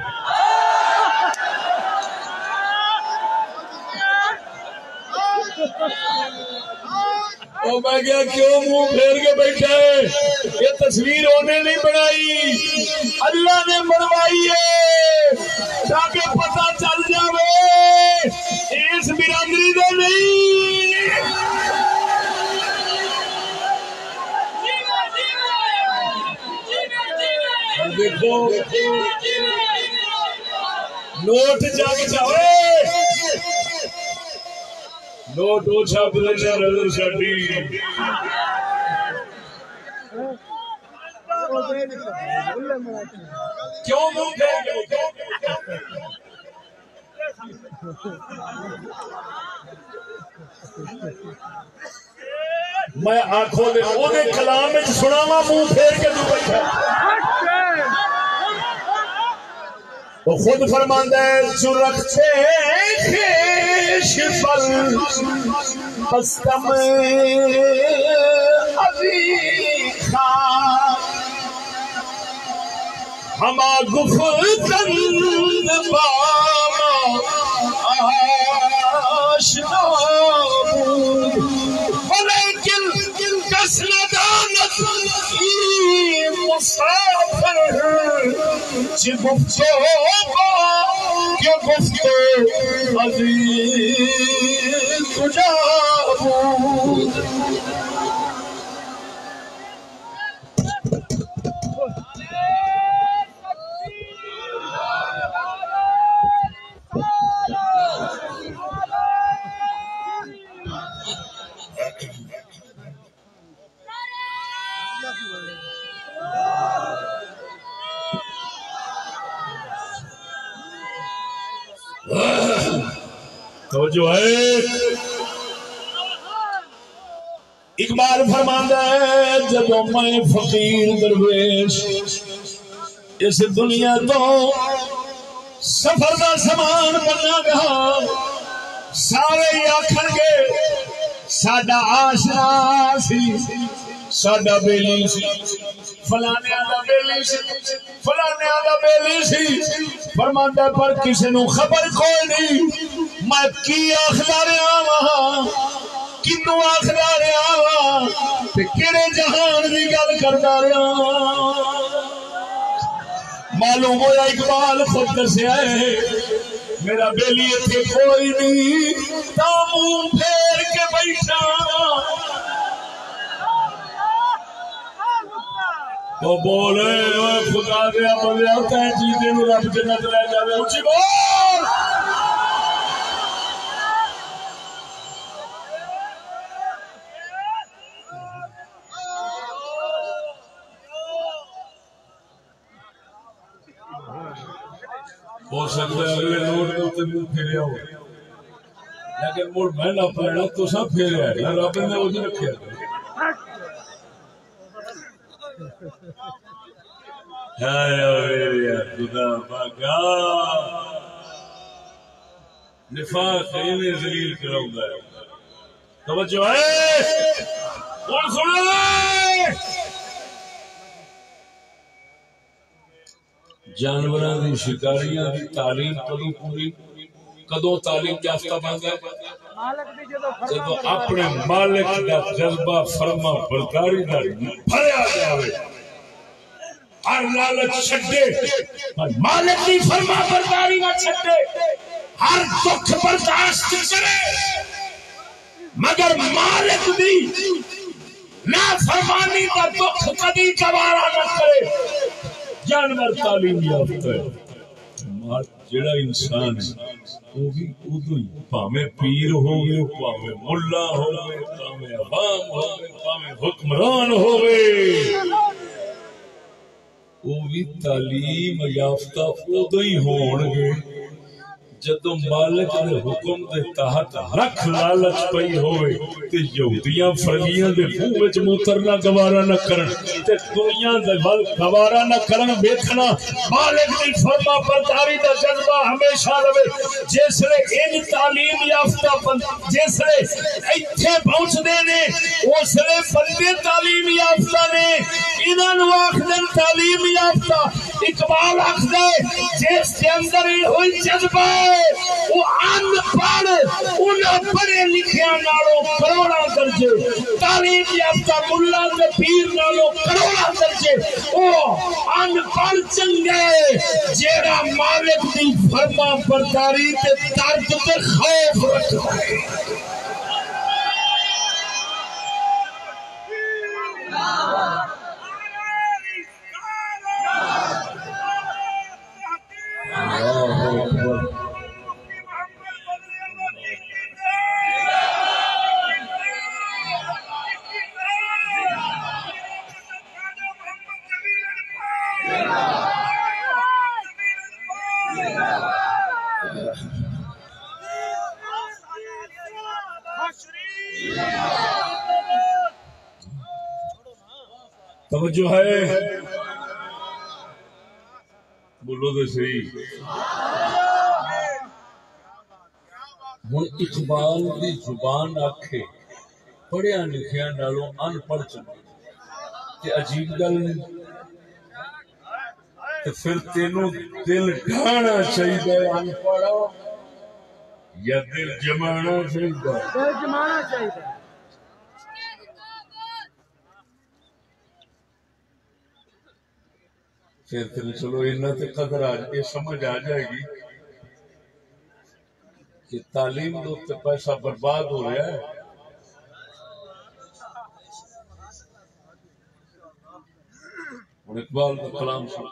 اور میں کیا کیوں منہ پھیر کے بیٹھا ہے یہ تصویر انہیں نہیں بنائی اللہ نے بنوائی ہے تاکہ پتہ چل جاوے اس برادری دے نہیں دیکھو نوٹ جگ جاوے نوٹ اوچھا بدل نظر چڈی کیوں منہ پھیر کے میں آنکھوں دے او دے کلام وچ سناواں منہ پھیر کے تو بیٹھا وہ خود فرماندا ہے جو رکھتے خیش پر قسم ابھی خان ہما گفتن باما آشنا ولیکن کس ندانت ای مسافر چی گفتو با کہ گفتو عزیز تجا بود تو جو ہے اقبال فرماندا ہے جب میں فقیر درویش اس دنیا تو سفر دا سامان بننا گا سارے آکھن گے ساڈا آشنا سی ساڈا بیلی سی فلانے دا بیلی سی فلانے دا بیلی سی فرماندا پر کسی نو خبر کوئی نہیں میں کی آخدا رہا ہاں کنو آخدا رہا ہاں تے کیڑے جہان دی گل کردا رہا معلوم ہویا اقبال خود دسیا ہے میرا بیلی اتنے کوئی نہیں تا منہ پھیر کے بیٹھا وہ بولے خدا دیا بولیا کہیں جیتے نو رب جنت لے جاوے اچھی بول ہو سکتا ہے اگلے نوٹ کے اتنے منہ پھیریا ہو لیکن موڑ میں نہ پڑنا تو سب پھیریا ہے رب نے وہ رکھے خدا باگا نفاق انہیں ذلیل کراؤں گا توجہ ہے کون سنا جانوراں دی شکاریاں دی تعلیم کدوں پوری کدوں تعلیم یافتہ بن گئے جب اپنے مالک دا جذبہ فرما برداری دا بھریا جاوے ہر لالچ چھڈے مالک دی فرما برداری نہ چھڈے ہر دکھ برداشت کرے مگر مالک دی نہ فرمانی دا دکھ کبھی گوارا نہ کرے جانور تعلیم یافتہ ہے جڑا انسان ہے وہ بھی ادو ہی پاویں پیر ہوئے پاویں ملا ہوئے پاویں عوام ہوئے پاویں حکمران ہوئے وہ بھی تعلیم یافتہ ادو ہی ہون گے جدو مالک دے حکم دے تحت رکھ لالچ پئی ہوئے تے یہودیاں فرنگیاں دے منہ وچ موترنا گوارا نہ کرن تے دنیا دے ول گوارا نہ کرن ویکھنا مالک دی فرما برداری دا جذبہ ہمیشہ رہے جس لے ان تعلیم یافتہ بند جس لے ایتھے پہنچ دے نے اس لے بندے تعلیم یافتہ نے انہاں نو آکھدن تعلیم یافتہ اقبال آکھدا ہے جس دے اندر ہوئی جذبہ وہ ان پڑھ انہاں پڑھے لکھیاں نالوں کروڑا درجے تعلیم یافتہ ملا تے پیر نالوں کروڑا درجے او ان پڑھ چنگے جیڑا مالک دی فرما برداری تے درد تے خوف رکھدا ہے توجہ ہے، بولو تو صحیح۔ ہوں اقبال دی زبان آکھے پڑھیا لکھیا نالوں ان پڑھ چلے تے عجیب گل نہیں، تے پھر تینوں دل ڈھانا چاہیے ان پڑھ یا دل جمانا چاہیے؟ دل جمانا چاہیے۔ پھر تین چلو اینا تے قدر آ یہ سمجھ آ جائے گی کہ تعلیم دو تے پیسہ برباد ہو رہا ہے۔ اور اقبال کا کلام سن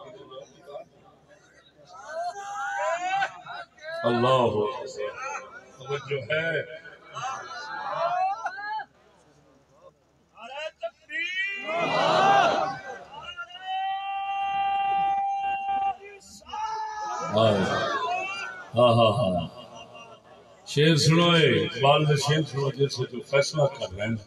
اللہ توجہ ہے۔ ہاں ہاں ہاں شیر سنو، اقبال نے شیر سنو جیسے جو فیصلہ کر رہے ہیں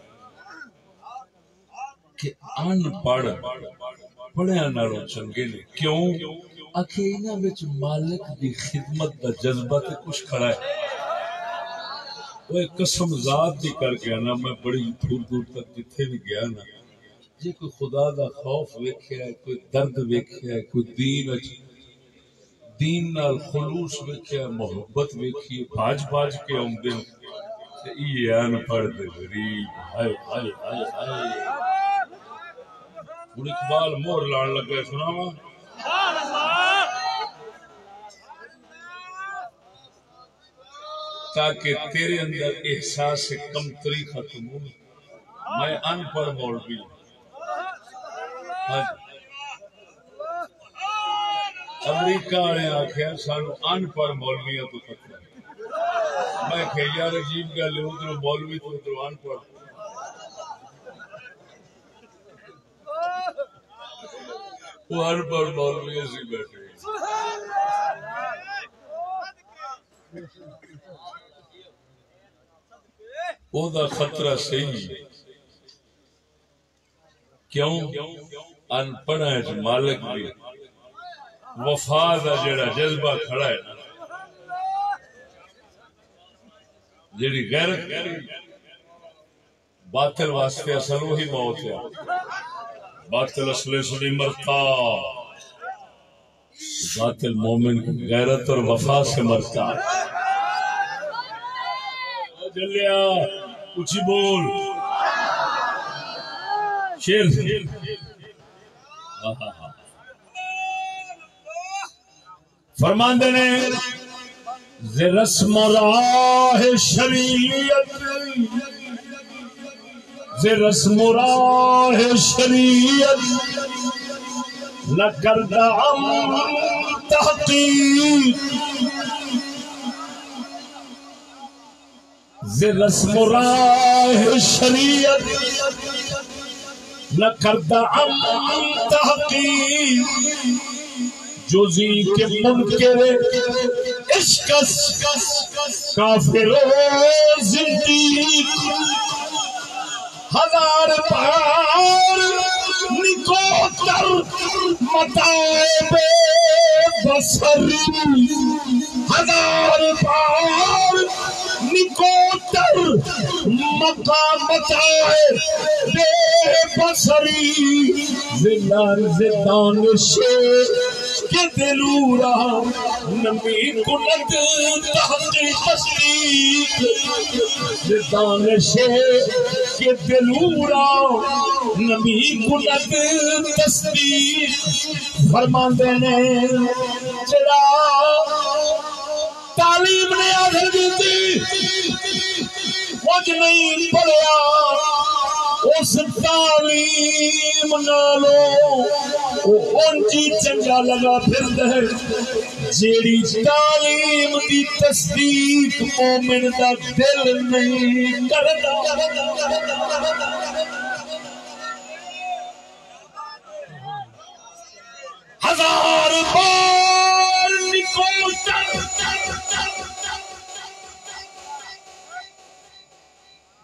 کہ ان پڑھ پڑھیا نالوں چنگے نے۔ کیوں؟ آخر انہاں وچ مالک دی خدمت دا جذبہ تے کچھ کھڑا ہے۔ وہ قسم ذات دی کر گیا نا، میں بڑی دور دور تک جتھے بھی گیا نا، جی کوئی خدا دا خوف ویکھیا ہے، کوئی درد ویکھیا ہے، کوئی دین دین نال خلوص ویکھیا، محبت ویکھی، بھاج بھاج کے آمدے تے یہ ان پڑھ دے غریب۔ ہائے ہائے ہائے ہائے، ہوں اقبال مور لان لگا، سناواں تاکہ تیرے اندر احساس کمتری ختم ہو۔ میں ان پڑھ مولوی امریکہ والے آخیا سانو ان پڑھ مولویاں تو خطرہ ہے۔ میں کہ یار عجیب گل ہے، ادھر مولوی تو ادھر ان پڑھ، وہ ان پڑھ مولوی اسی بیٹھے۔ او دا خطرہ صحیح ہے۔ کیوں؟ ان پڑھا ہے مالک بھی وفا دا جڑا جذبہ کھڑا ہے نا، جڑی غیرت باطل واسطے اصل وہی موت ہے۔ باطل اصل سنی مرتا، باطل مومن کی غیرت اور وفا سے مرتا۔ جلیا کچھ بول شیر سے۔ فرماندے نے ز رسم و راہ شریعت، ز رسم و راہ شریعت نہ کردہ ہم تحقیق، ز رسم و راہ شریعت نہ کردہ ہم تحقیق، جوزی کے منکر عشق کافر و زندیق، ہزار بار نکوتر متاعب بصر، ہزار بار نکوتر مقام متاعب بصری، زلال دانش کے دلورا نمی کنت تحقیق تصدیق، دانش کے دلورا نمی کنت تصدیق۔ فرماندے نے جڑا تعلیم نے آدھر دیتی کچھ نہیں پڑھیا، اس تعلیم نالو اونچی چنگا لگا پھر دے جیڑی تعلیم دی تصدیق مومن دا دل نہیں کرتا۔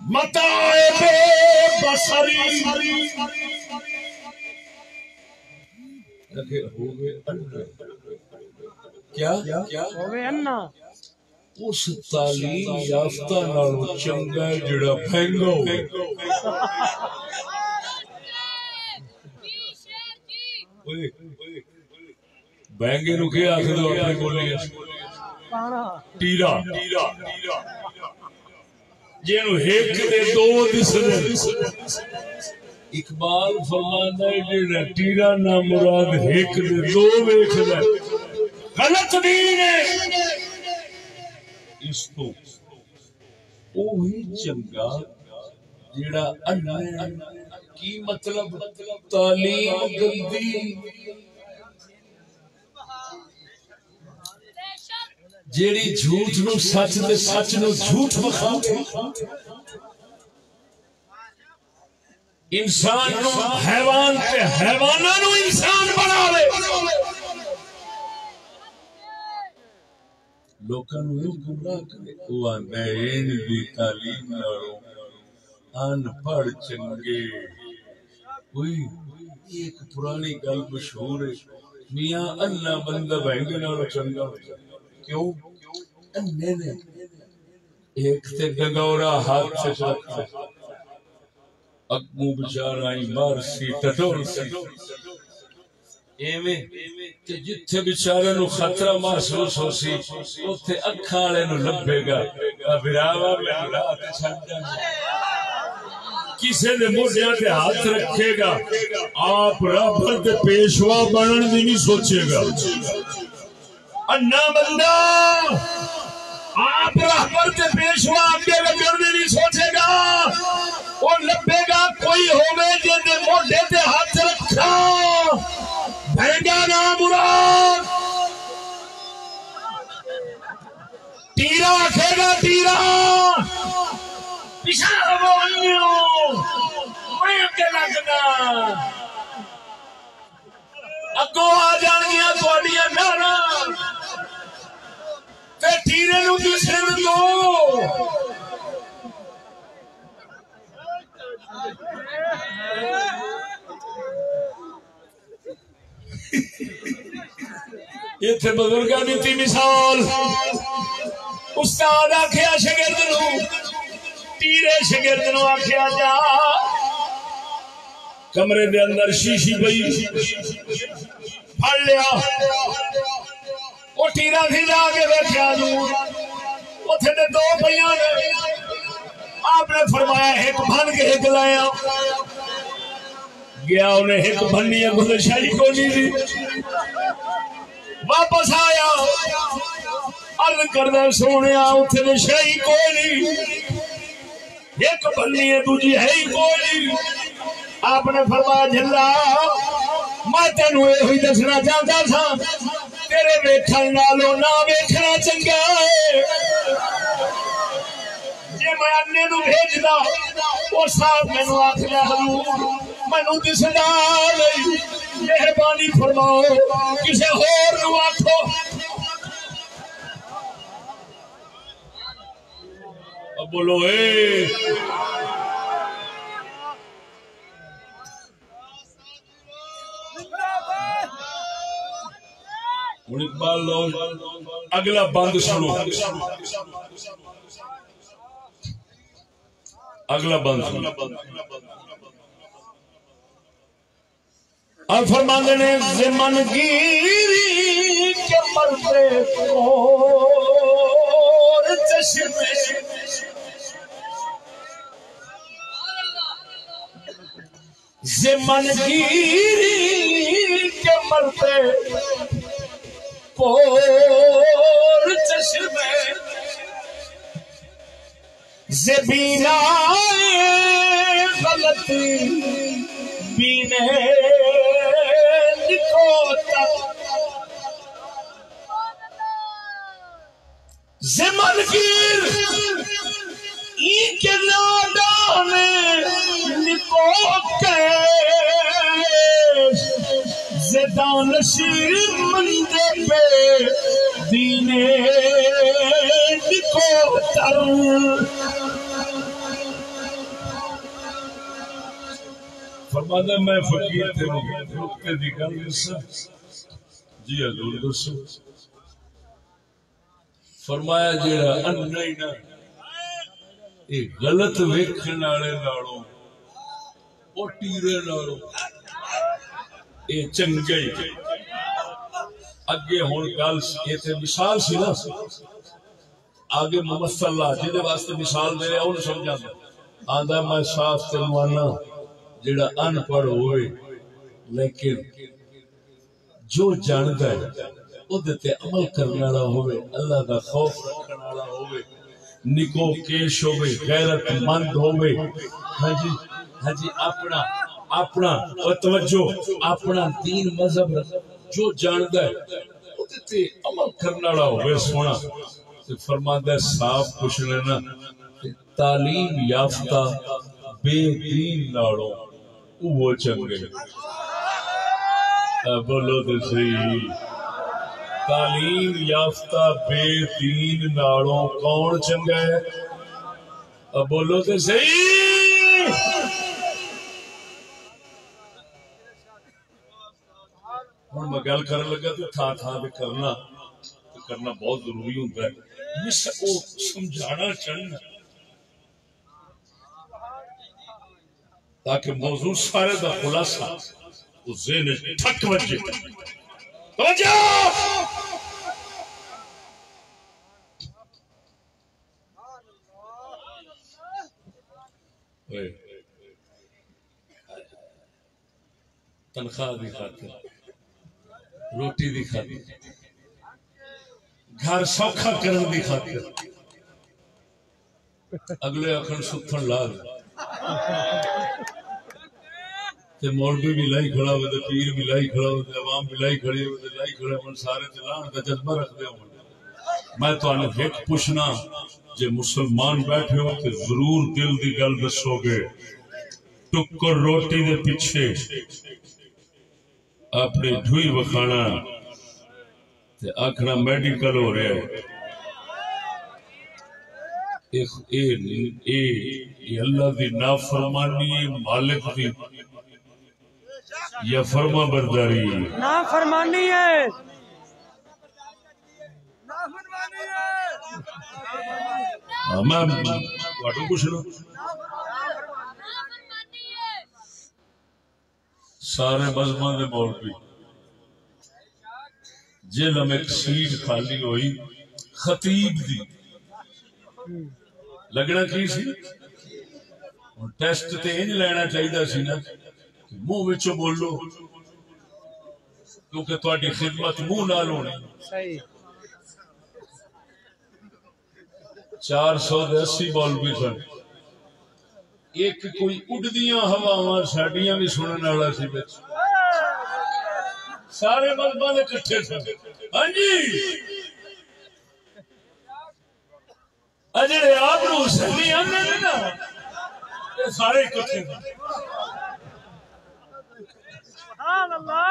متاعب بصری کیا ہوئے انا اس تعلیم یافتہ نالوں چنگا جڑا پھینگا ہوئے بینگے نو کیا آخر دو اپنے بولی ٹیرا جنو ہیک دے دو دسنے اقبال فرمانا ہے جڑا ٹیرا نہ مراد ہیک دے دو ویکھ دے غلط دین ہے اس تو اوہی چنگا جڑا انہ کی مطلب تعلیم گندی جیڑی جھوٹ نو سچ تے سچ نو جھوٹ بخاوے انسان نو حیوان تے حیواناں نو انسان بناوے لوکاں نو یہ گمراہ کرے او آندا ہے ان دی تعلیم نالوں ان پڑھ چنگے کوئی ایک پرانی گل مشہور ہے میاں اللہ بندہ بہنگے نالوں چنگا کیوں انہیں نے ایک تے ڈنگورا ہاتھ سے چلتا اگمو بچارا ہی مار سی ٹٹول سی ایویں کہ جتھے بیچارے نو خطرہ محسوس ہو سی اوتھے اکھاڑے نو لبے گا براوا میں رات چھڈا کسے نے موڈیاں تے ہاتھ رکھے گا آپ رابر تے پیشوا بنن دی نہیں سوچے گا انا بندہ آپ رابر تے پیشوا اگے لگن دی نہیں سوچے گا وہ لبے گا کوئی ہوے جے موڈے تے ہاتھ رکھا بھینگا نا مراد تیرا آکھے گا تیرا پیشاب بولنیوں میں کے لگنا اگو آ جانگیاں تھوڑیاں نارا تے تیرے نو دوسرے میں دو یہ تھے بزرگاں دیتی مثال استاد آکھیا شگرد نو تیرے شگرد نو آکھیا جا کمرے دے اندر شیشی پئی پھڑ لیا وہ تیرا تھی جا کے بیٹھیا دور اتھے دے دو پئیاں نے آپ نے فرمایا ایک بھن کے ایک لایا گیا انہیں ایک بھنی ہے گزر شاہی کو نہیں دی واپس آیا عرض کردہ سونے اتھے دے شاہی کو نہیں ایک بھنی ہے دوجی ہے ہی کو نہیں آپ نے فرمایا جھلا میں تینوں اے ہوئی دسنا چاہتا تھا تیرے ویکھن نالوں نہ ویکھنا چنگا ہے جے میں انے نو بھیجدا او صاحب مینوں آکھیا حضور مینوں دسدا نہیں مہربانی فرماؤ کسے ہور نو آکھو اب بولو اے ہن اقبال لو اگلا بند سنو اگلا بند سنو اور فرماندے نے زمن گیری کے مرتے اور چشمے زمن گیری کے مرتے پور چشمے زبینہ غلطی بینے لکھو تک زمن گیر ای کے نادانے لکھو کے زدانشی مندے پہ دینے لکھو تر فرماتا میں فقیر تھے نقطے دی گل دسا جی حضور دسو فرمایا جیڑا ان نہیں نا یہ غلط ویکھن والے نالوں او ٹیرے نالوں اے چنگے اگے ہن گل اے تے مثال سی نا آگے ممثل اللہ جہدے واسطے مثال دے رہا انہوں سمجھا آندا میں صاف تلوانا جڑا ان پڑھ ہوئے لیکن جو جاندا ہے او تے عمل کرنے والا ہوئے اللہ دا خوف رکھنے والا ہوئے نکو کیش ہوئے غیرت مند ہوئے ہاں جی ہاں جی اپنا اپنا توجہ اپنا دین مذہب جو جاندا ہے او تے عمل کرنے والا ہوئے سونا فرماندہ صاف کچھ لینا تعلیم یافتہ بے دین نالوں وہ چنگے بولو تو صحیح تعلیم یافتہ بے دین نالوں کون چنگا ہے بولو تو صحیح ہوں میں گل کر لگا تو تھا تھا کرنا کرنا بہت ضروری ہوتا ہے سمجھانا چاہنا تاکہ موضوع سارے دا خلاصہ اس ذہن ٹھک بجے توجہ تنخواہ دی خاطر روٹی دی خاطر گھر سوکھا کرن دی خاطر اگلے اکھن ستھن لا دے تے مولوی بھی لائی کھڑا ہوئے تے پیر بھی لائی کھڑا ہوئے تے عوام بھی لائی کھڑی ہوئے تے لائی کھڑے ہوئے سارے تے لان دا جذبہ رکھ دے ہوئے میں تو آنے ایک پوچھنا جے مسلمان بیٹھے ہو تے ضرور دل دی گل دسو گے ٹکر روٹی دے پیچھے اپنی ڈھوئی وکھانا تے آکھنا میڈیکل ہو رہا ہے اے اے اللہ دی نافرمانی مالک دی یا فرما برداری نافرمانی ہے میں واٹو پوچھنا سارے مذہباں دے مولوی جیل میں ایک سیٹ خالی ہوئی خطیب دی لگنا کی سی ٹیسٹ تے انج لینا چاہیے سی نا منہ وچوں بولو کیونکہ تہاڈی خدمت منہ نال ہونی چار سو اسی مولوی سن ایک کوئی اڈدیاں ہواواں ساڈیاں بھی سنن والا سی وچ سارے مذہباں دے اکٹھے سن ہاں جی اجڑے آپ نو حسینی آندے نے نا یہ سارے اکٹھے سن سبحان اللہ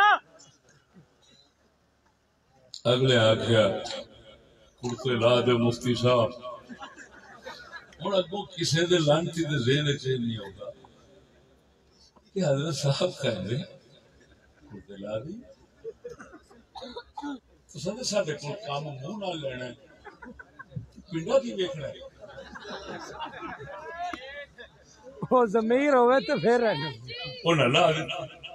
اگلے آخیا کرتے لا دے مفتی صاحب ہوں اگوں کسی دے لانتی دے ذہن چ نہیں ہوگا کہ حضرت صاحب کہہ رہے کرتے لا دی تو سارے سارے کو کام منہ نہ لینا ہے پنڈا کی ویکھنا ہے وہ ضمیر ہوئے تو پھر رہنا وہ نہ لا دی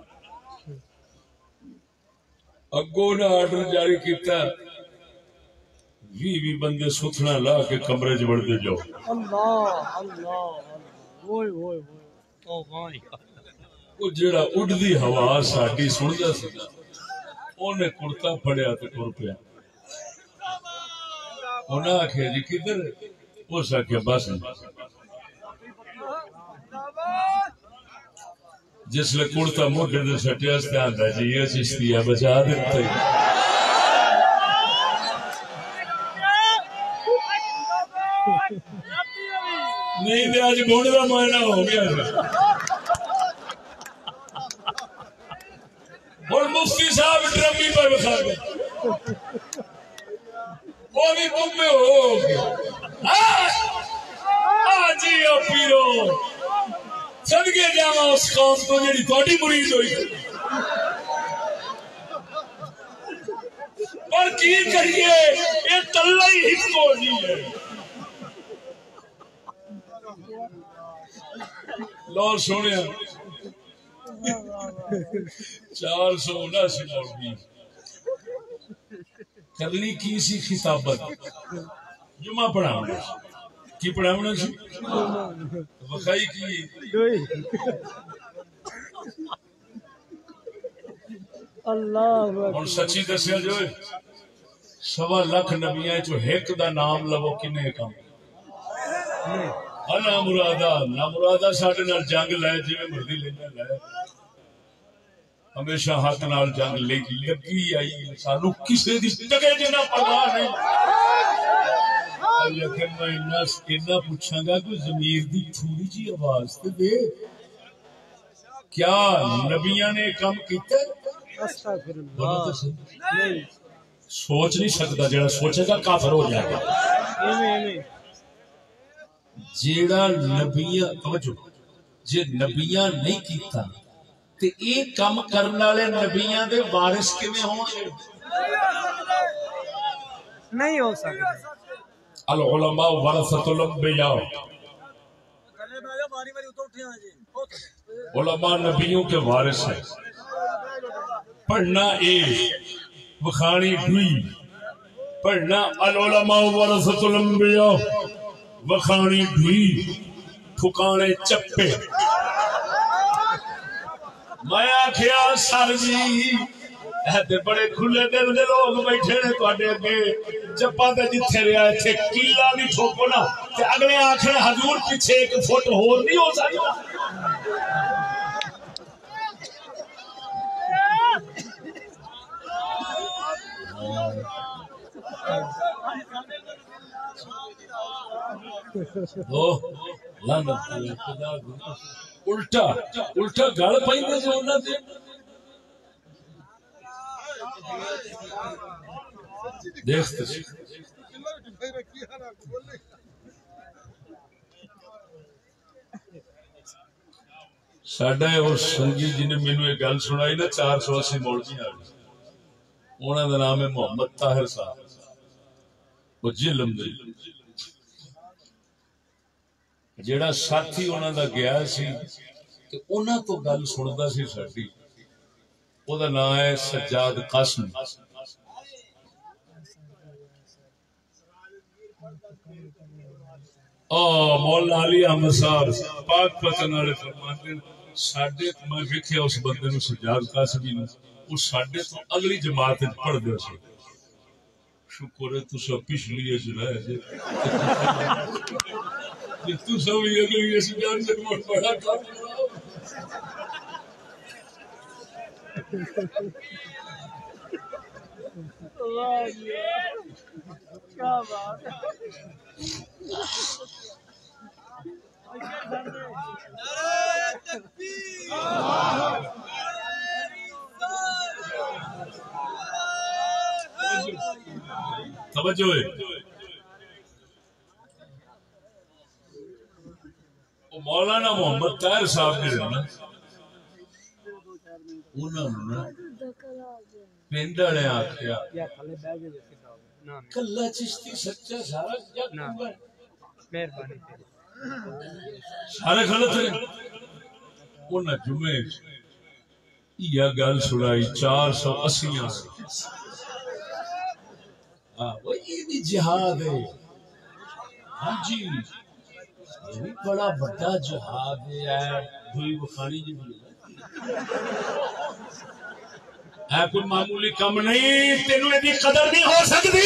اگوں نے آرڈر جاری کیتا وی وی بندے ستھنا لا کے کمرے چ وڑتے جاؤ اللہ اللہ اوئے اوئے اوئے وہ جڑا اڈدی ہوا ساڈی سندا سی اونے کرتا پھڑیا تے ٹر پیا انہاں آکھیا جی کدھر اس آکھیا بس جس لئے کرتا موٹے دے سٹیا سے آندا جی یہ چشتیہ بچا دیتے نہیں دے آج گھوڑ دا معنی ہو گیا اور مفتی صاحب ڈرمی پر بکھا گئے وہ بھی تم میں ہو گئے آجی او پیرو صدقے جاواں اس قوم تو جڑی تہاڈی مرید ہوئی پر کی کریے یہ تلا ہی ہکو جی ہے لو سونے چار سو اناسی مولوی کرنی کی سی خطابت جمعہ پڑھاؤنا کی پڑھاؤنا سی وخائی کی اللہ اور سچی دسیا جو سوا لکھ نبیاں چو ایک دا نام لو کنے کام نہ مرادا نہ مرادا ساڈے نال جنگ لے جی مرضی لینا لے ہمیشہ حق نال جنگ لگی آئی سانو کسی دی ٹکے جنا پرواہ نہیں لیکن میں اتنا پوچھاں گا کہ ضمیر دی تھوڑی جی آواز تے دے کیا نبیاں نے کام کیتا استغفر اللہ سوچ نہیں سکتا جڑا سوچے گا کافر ہو جائے گا جیڑا نبیاں توجہ جے نبیاں نہیں کیتا تے ایک کام کرنے والے نبیاں دے وارث کیویں ہون گے نہیں ہو سکتا العلماء ورثۃ الانبیاء علماء نبیوں کے وارث ہیں پڑھنا ایک بخاری دوئی پڑھنا العلماء ورثۃ الانبیاء بخاری دوئی ٹھکانے چپے میں آخیا سر جی بڑے کھلے دل دے لوگ بیٹھے نے تواڈے اگے چپا تے جتھے رہیا ایتھے کیلا بھی ٹھوکو نا تے اگلے آکھن حضور پیچھے ایک فٹ ہور نہیں ہو سکتا الٹا الٹا گل پہ دیکھتے ساڈا اور سنگی جی نے مینو ایک گل سنائی نا چار سو اسی مولوی آ گئی انہوں کا نام ہے محمد طاہر صاحب وہ جلم دے جیڑا ساتھی انہوں دا گیا سی تے انہوں تو گل سندا سی ساڈی او دا نام ہے سجاد قاسم آ مولا علی احمد صاحب پاک پتن والے فرماتے ہیں ساڈے میں ویکھیا اس بندے نو سجاد قاسمی نو وہ ساڈے تو اگلی جماعت وچ پڑھدا سی شکر ہے تسا پچھلی اچ رہ جے کہ تسا وی اگلی اس جان سے بڑا کام کرو اللہ کیا بات ہے توجہ ہے مولانا محمد طاہر صاحب نے پنڈ والے آخیا کلا چشتی سچا سارا سارے غلط ہے انہیں جمعے یہ گل سنائی چار سو اسی جہاد ہے ہاں جی بڑا بڑا جہاد ہے دوئی بخاری جی ہے کوئی معمولی کم نہیں تینوں یہ قدر نہیں ہو سکتی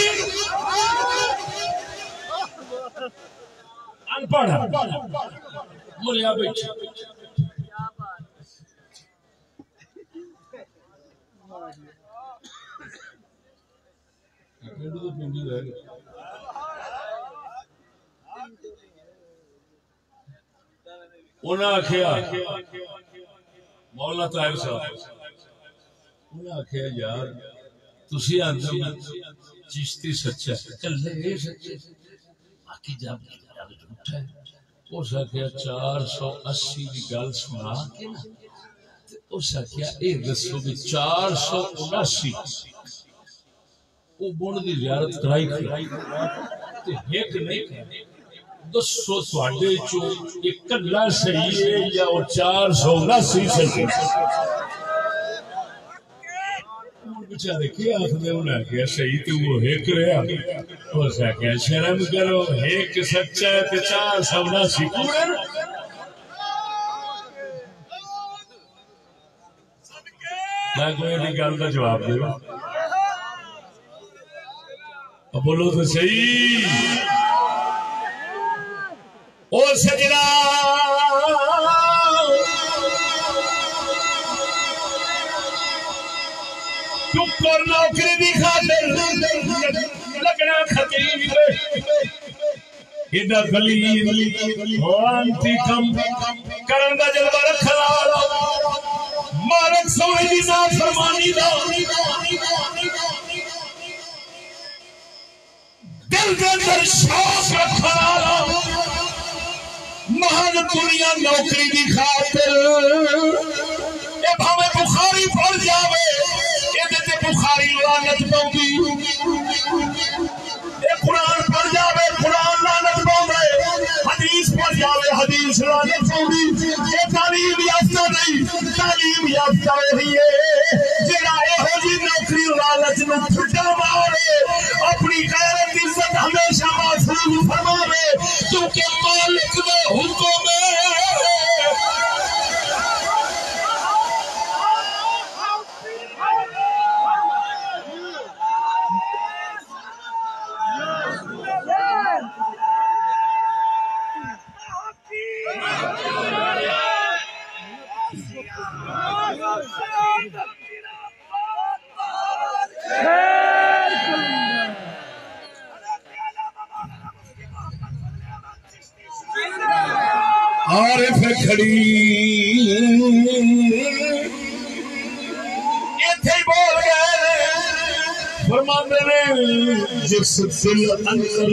ان پڑھ ملیا بیٹھا انہیں آخیا مولا طاہر صاحب انہیں آخیا یار تسی آندے چشتی سچا کلے سچے باقی جب جھوٹا ہے اس آخیا چار سو اسی کی گل سنا کے نا اس آخیا یہ دسو بھی چار سو اناسی وہ بن کی زیارت کرائی ایک نہیں دسو تھوڑے چو ایک کلا صحیح ہے یا وہ چار سو اناسی صحیح بچارے کیا آخر انہیں آخیا صحیح تو وہ ایک رہا اس آخیا شرم کرو ایک سچا ہے تو چار سو اناسی کوڑے میں کوئی گل کا جواب دے بولو تو صحیح او سجنا ٹکر نوکری دی خاطر لگنا خطیب ایڈا غلیظ وانتی کم کرن دا جلوہ رکھنا مالک سونے دی نافرمانی دا دل کے اندر شوق رکھنا محض دنیا نوکری دی خاطر اے بھاوے بخاری پڑھ جاوے اے دیتے بخاری لعنت پاؤں اے قرآن پڑھ جاوے قرآن لعنت پاؤں حدیث پڑھ جاوے حدیث لعنت پاؤں اے تعلیم یافتہ نہیں تعلیم یافتہ وہی ہے جڑا اے ہو جی نوکری لالچ میں چھٹا مارے اپنی غیرت عزت ہمیشہ محفوظ فرماوے کیونکہ مالک میں حکم ہے عارف کھڑی ایتھے بول گئے فرماندے نے جس دل اندر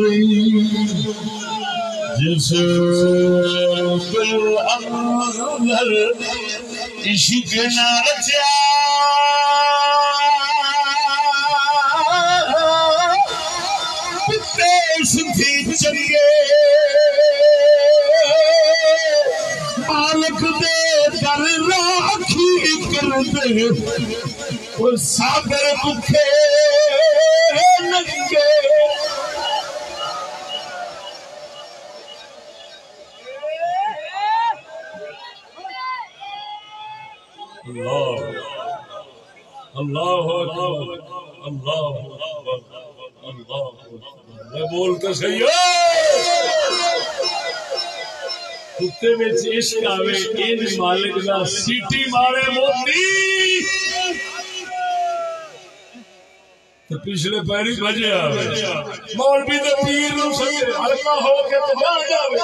جس دل اندر عشق نہ رچیا پیش تھی چلیے مالک دے در راکھی کر دے وہ ساگر بکھے ننگے اللہ اللہ اکبر اللہ اکبر اللہ میں بولتا صحیح کتے وچ عشق آوے ان مالک دا سیٹی مارے موتی تو پچھلے پیری بجے آوے مولوی دے پیر نو سکے حلقہ ہو کے تو جا جاوے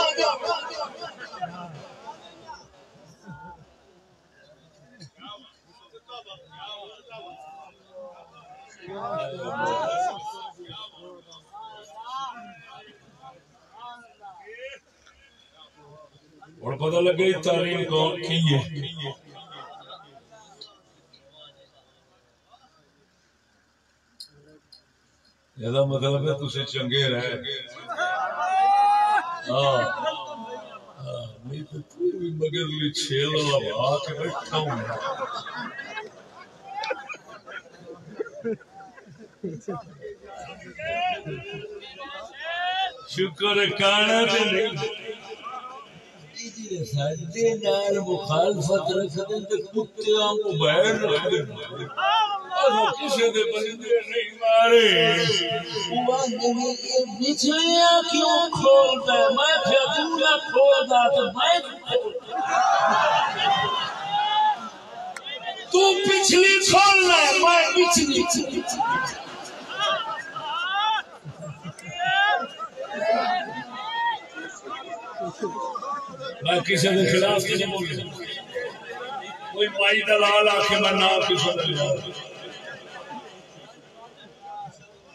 اور پتہ لگے تعلیم کون کی ہے یہ مطلب ہے تُسے چنگے رہے ہاں نہیں تو کوئی بھی مگر لی چھیل والا بھا کے بیٹھا ہوں شکر کانا دے نہیں ساڈے نال مخالفت رکھ دیں تے کتےاں کو باہر رکھ دیں کسی دے بندے نہیں مارے بچھڑیاں کیوں کھولتا ہے میں کیا تو نہ کھولتا تو میں تو پچھلی کھولنا ہے میں پچھلی میں کسی کے خلاف نہیں بول رہا کوئی مائی دلال آ کے میں نہ کسی کے خلاف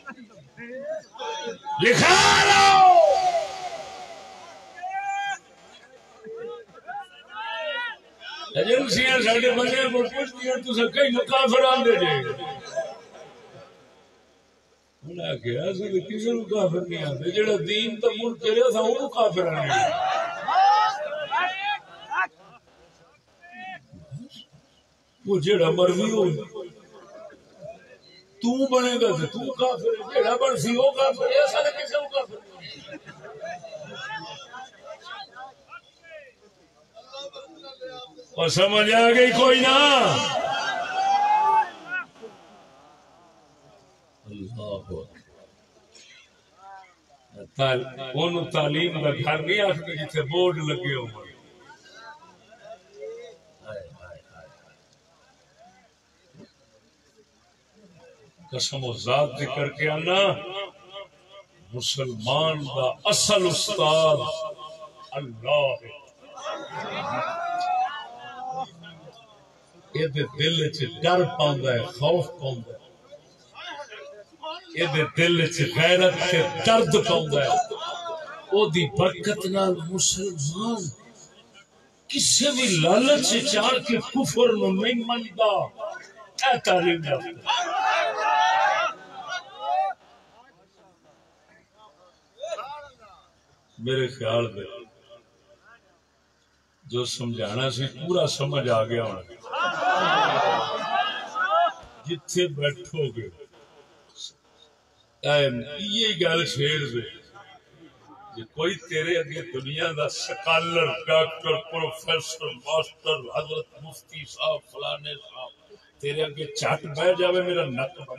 لکھا لو ساڈے بندے کو پوچھتی ہیں تساں کئی کافر آندے جے انہاں کہیا اسی تے کسے نوں کافر نہیں آندے جڑا دین تے منکر ہے اساں اونوں کافر آندے وہ جڑا مرضی ہو تو بنے گا تے تو کافر ہے جڑا بن سی وہ کافر ہے اساں کسے نوں کافر اور سمجھ آ گئی کوئی نہ اللہ تعلیم کا گھر نہیں آخر جتنے بورڈ لگے ہو قسم و ذات کر کے آنا مسلمان کا اصل استاد اللہ ہے یہ دل چ ڈر پاؤندا ہے خوف پاؤندا ہے یہ دل چ غیرت تے درد پاؤندا ہے او دی برکت نال مسلمان کسے بھی لالچ چاڑ کے کفر نو نہیں مندا اے تعلیم یافتہ میرے خیال میں جو سمجھانا سی پورا سمجھ آ گیا ہونا جتھے بیٹھو گے یہ گل چھیڑ دے کوئی تیرے اگے دنیا دا سکالر ڈاکٹر پروفیسر ماسٹر حضرت مفتی صاحب فلانے صاحب تیرے اگے چٹ بہ جاوے میرا نک بن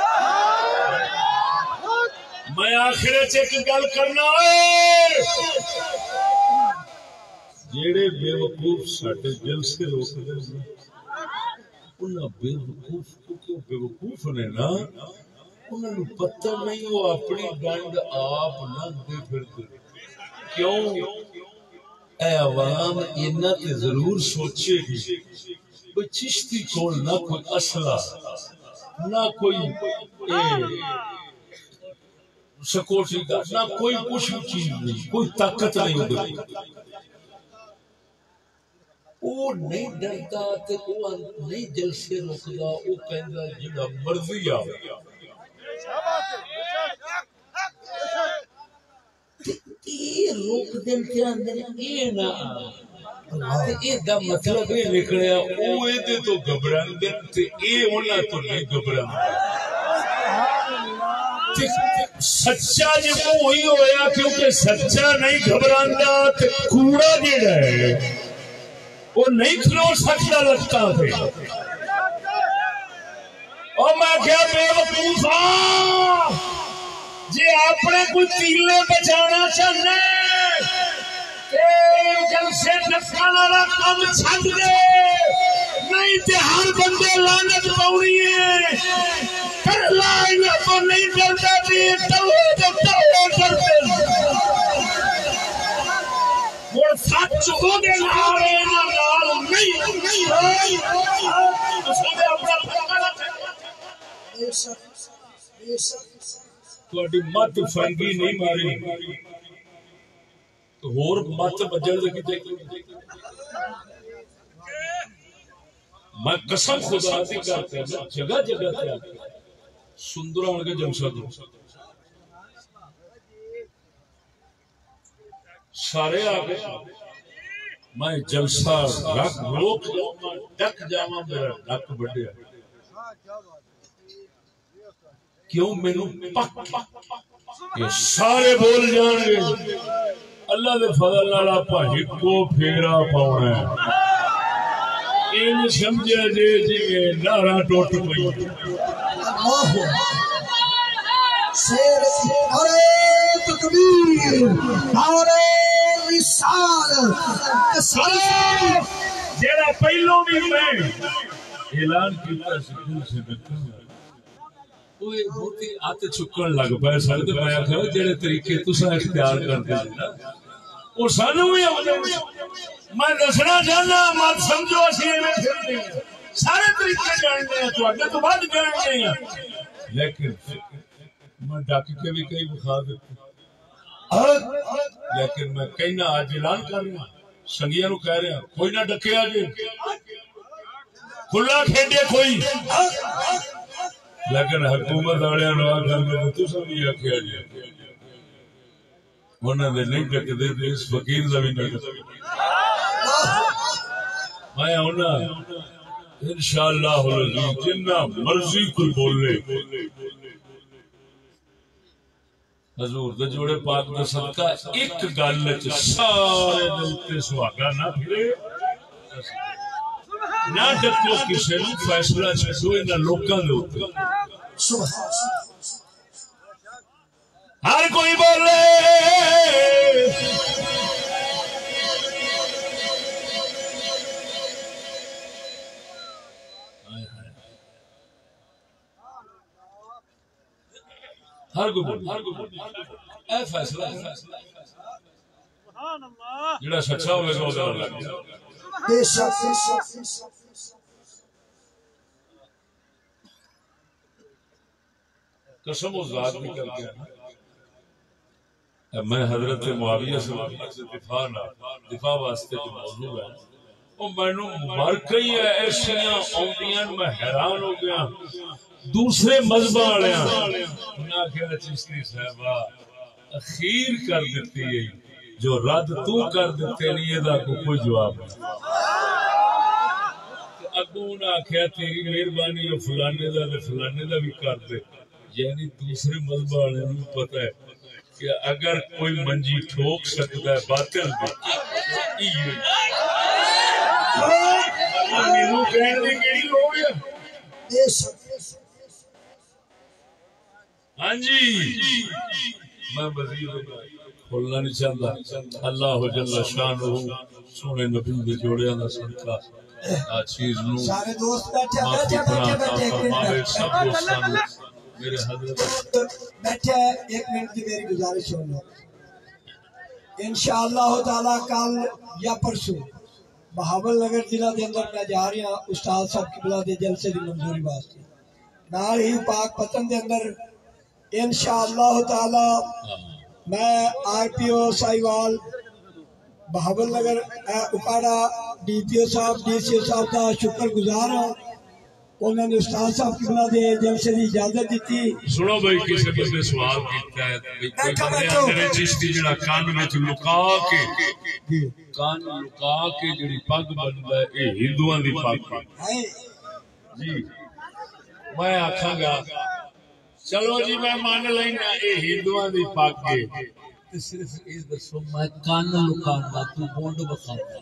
میں آخر ایک گل کرنا جیڑے بے وقوف ساڈے دل سے روک دے انہاں بے وقوف کو بے وقوف نے نا انہاں نوں پتہ نہیں وہ اپنی ڈنڈ آپ لنگدے پھردے کیوں اے عوام انہاں تے ضرور سوچے گی کوئی چشتی کول نہ کوئی اسلحہ نہ کوئی سکوٹی کا نہ کوئی کچھ چیز نہیں کوئی طاقت نہیں ہوتی وہ نہیں ڈرتا تے وہ نہیں جلسے روکدا وہ کہندا جڑا مرضی آ یہ روک دین تے اندر یہ نہ یہ دا مطلب یہ نکلیا وہ اے تو گھبراندے تے اے انہاں تو نہیں گھبراندے سچا جی وہی ہویا کیونکہ سچا نہیں گھبراندا تے کوڑا جڑا ہے وہ نہیں کھلو سکتا لگتا پہ اور میں کیا بے وقوفا جی اپنے کوئی تیلے بچانا چاہنے جلسے نفع والا کام چھڈ دے نہیں تے ہر بندے لعنت پاونی ہے کر لا انہاں تو نہیں ڈردا تے توحید توحید کرتے اور سچ ہو دے نال انہاں نال نہیں سارے اپنا بے شک بے شک تہاڈی مت فرنگی نہیں ماری تو ہور مت بجن دے کتے میں قسم خدا دی کرتے ہیں جگہ جگہ تے سندر آن کے جلسہ دو سارے آگے میں جلسہ رکھ روک ڈک جاواں میرا ڈک بڑھیا کیوں مینوں پک یہ سارے بول جان گے اللہ دے فضل نال اپا ہکو پھیرا پاونا ہے ان سمجھا جے جی نارا ٹوٹ پئی ارے تکبیر ارے مثال جیڑا پہلو بھی میں اعلان کیتا سی دل سے نکلنا وہ بہت ہی آتے چکن لگ پائے سارے تے میں آکھیا جڑے طریقے تساں اختیار کرتے ہیں نا وہ سانوں بھی آتے میں دسنا چاہنا مت سمجھو اسی ایویں پھرتے ہیں سارے طریقے جانتے ہیں تواڈے تو بعد جانتے ہیں لیکن میں ڈاک کے بھی کئی بخا دیتے لیکن میں کہنا آج اعلان کر رہا سنگیاں نو کہہ رہا کوئی نہ ڈکیا جی کھلا کھیڈے کوئی لیکن حکومت والے نو آخر تصا بھی آخیا جی انہوں نے نہیں ٹکتے تو اس فقیر کا بھی نہیں ٹکتا میں ان شاء اللہ جنہ مرضی کوئی بولے حضور دے جوڑے پاک دا صدقہ ایک گل وچ سارے دل تے سہاگا نہ پھرے نہ ڈکو کسے نوں فیصلہ چھڈو انہاں لوکاں دے اوپر ہر کوئی بولے ہر کوئی بولے اے فیصلہ جڑا سچا ہوے گا او لگ بے شک قسم و ذات نکل گیا میں حضرت معاویہ سے دفاع نہ دفاع واسطے جو موضوع ہے وہ مینوں مر گئی ہے ایسیاں اوندیاں میں حیران ہو گیا دوسرے مذہب والے انہاں کہ چشتی صاحبہ اخیر کر دیتی ہے جو رد تو کر دیتے نہیں یہ دا کوئی جواب نہیں اگوں نہ آخیا تیری مہربانی فلانے دا فلانے دا بھی کر دے یعنی دوسرے مذہب والے نوں پتہ ہے کہ اگر کوئی منجی ٹھوک سکتا ہے باطل بھی مینوں کہن دی کیڑی لوڑ ہے بے شک ہاں جی میں مزید کھولنا نہیں چاہتا اللہ جل شانہ سونے نبی دے جوڑیاں دا صدقہ آ چیز نو سارے دوست بیٹھے بیٹھے بیٹھے بیٹھے سب دوستاں میرے حضرت بیٹھے ایک منٹ کی میری گزارش سن لو انشاءاللہ تعالی کل یا پرسوں بہاول نگر ضلع دے اندر میں جا رہی ہوں استاد صاحب کی بلا دے جلسے دی منظوری واسطے نال ہی پاک پتن دے اندر انشاءاللہ تعالی میں R P O Sahiwal Bahawalnagar Okara D P O صاحب ڈی سی او صاحب کا شکر گزار ہوں انہوں نے استاد صاحب کی بنا دے جلسے دی اجازت دیتی سنو بھائی کسی بندے سوال کیتا ہے کوئی بندے اندر چشتی جڑا کان وچ لکا کے کان لکا کے جڑی پگ بندا ہے اے ہندوؤں دی پگ ہے جی میں آکھاں گا چلو جی میں مان لینا اے ہندوؤں دی پگ ہے تے صرف اے دسو میں کان لکاوندا تو بونڈ بخاوندا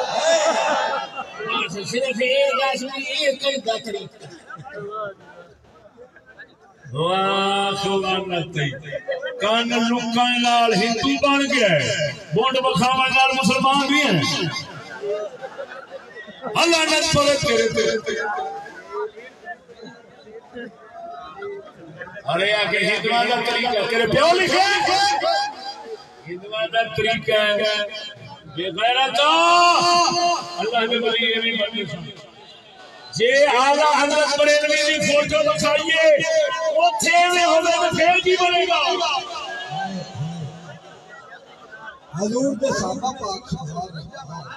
صرف ایک دس ایک ہی دکری واہ سبحان کان لکان نال ہندو بن گیا ہے بونڈ بخاون نال مسلمان بھی ہیں اللہ نے پڑے تیرے تے ارے آگے ہندوؤں کا طریقہ تیرے پیو لکھے ہندوؤں کا طریقہ ہے بے غیرت اللہ کے ولی یہ بھی بندی سن جے اعلی حضرت بریلوی دی فوٹو دکھائیے اوتھے میں ہوے تے پھر کی بنے گا حضور دے صحابہ پاک سبحان اللہ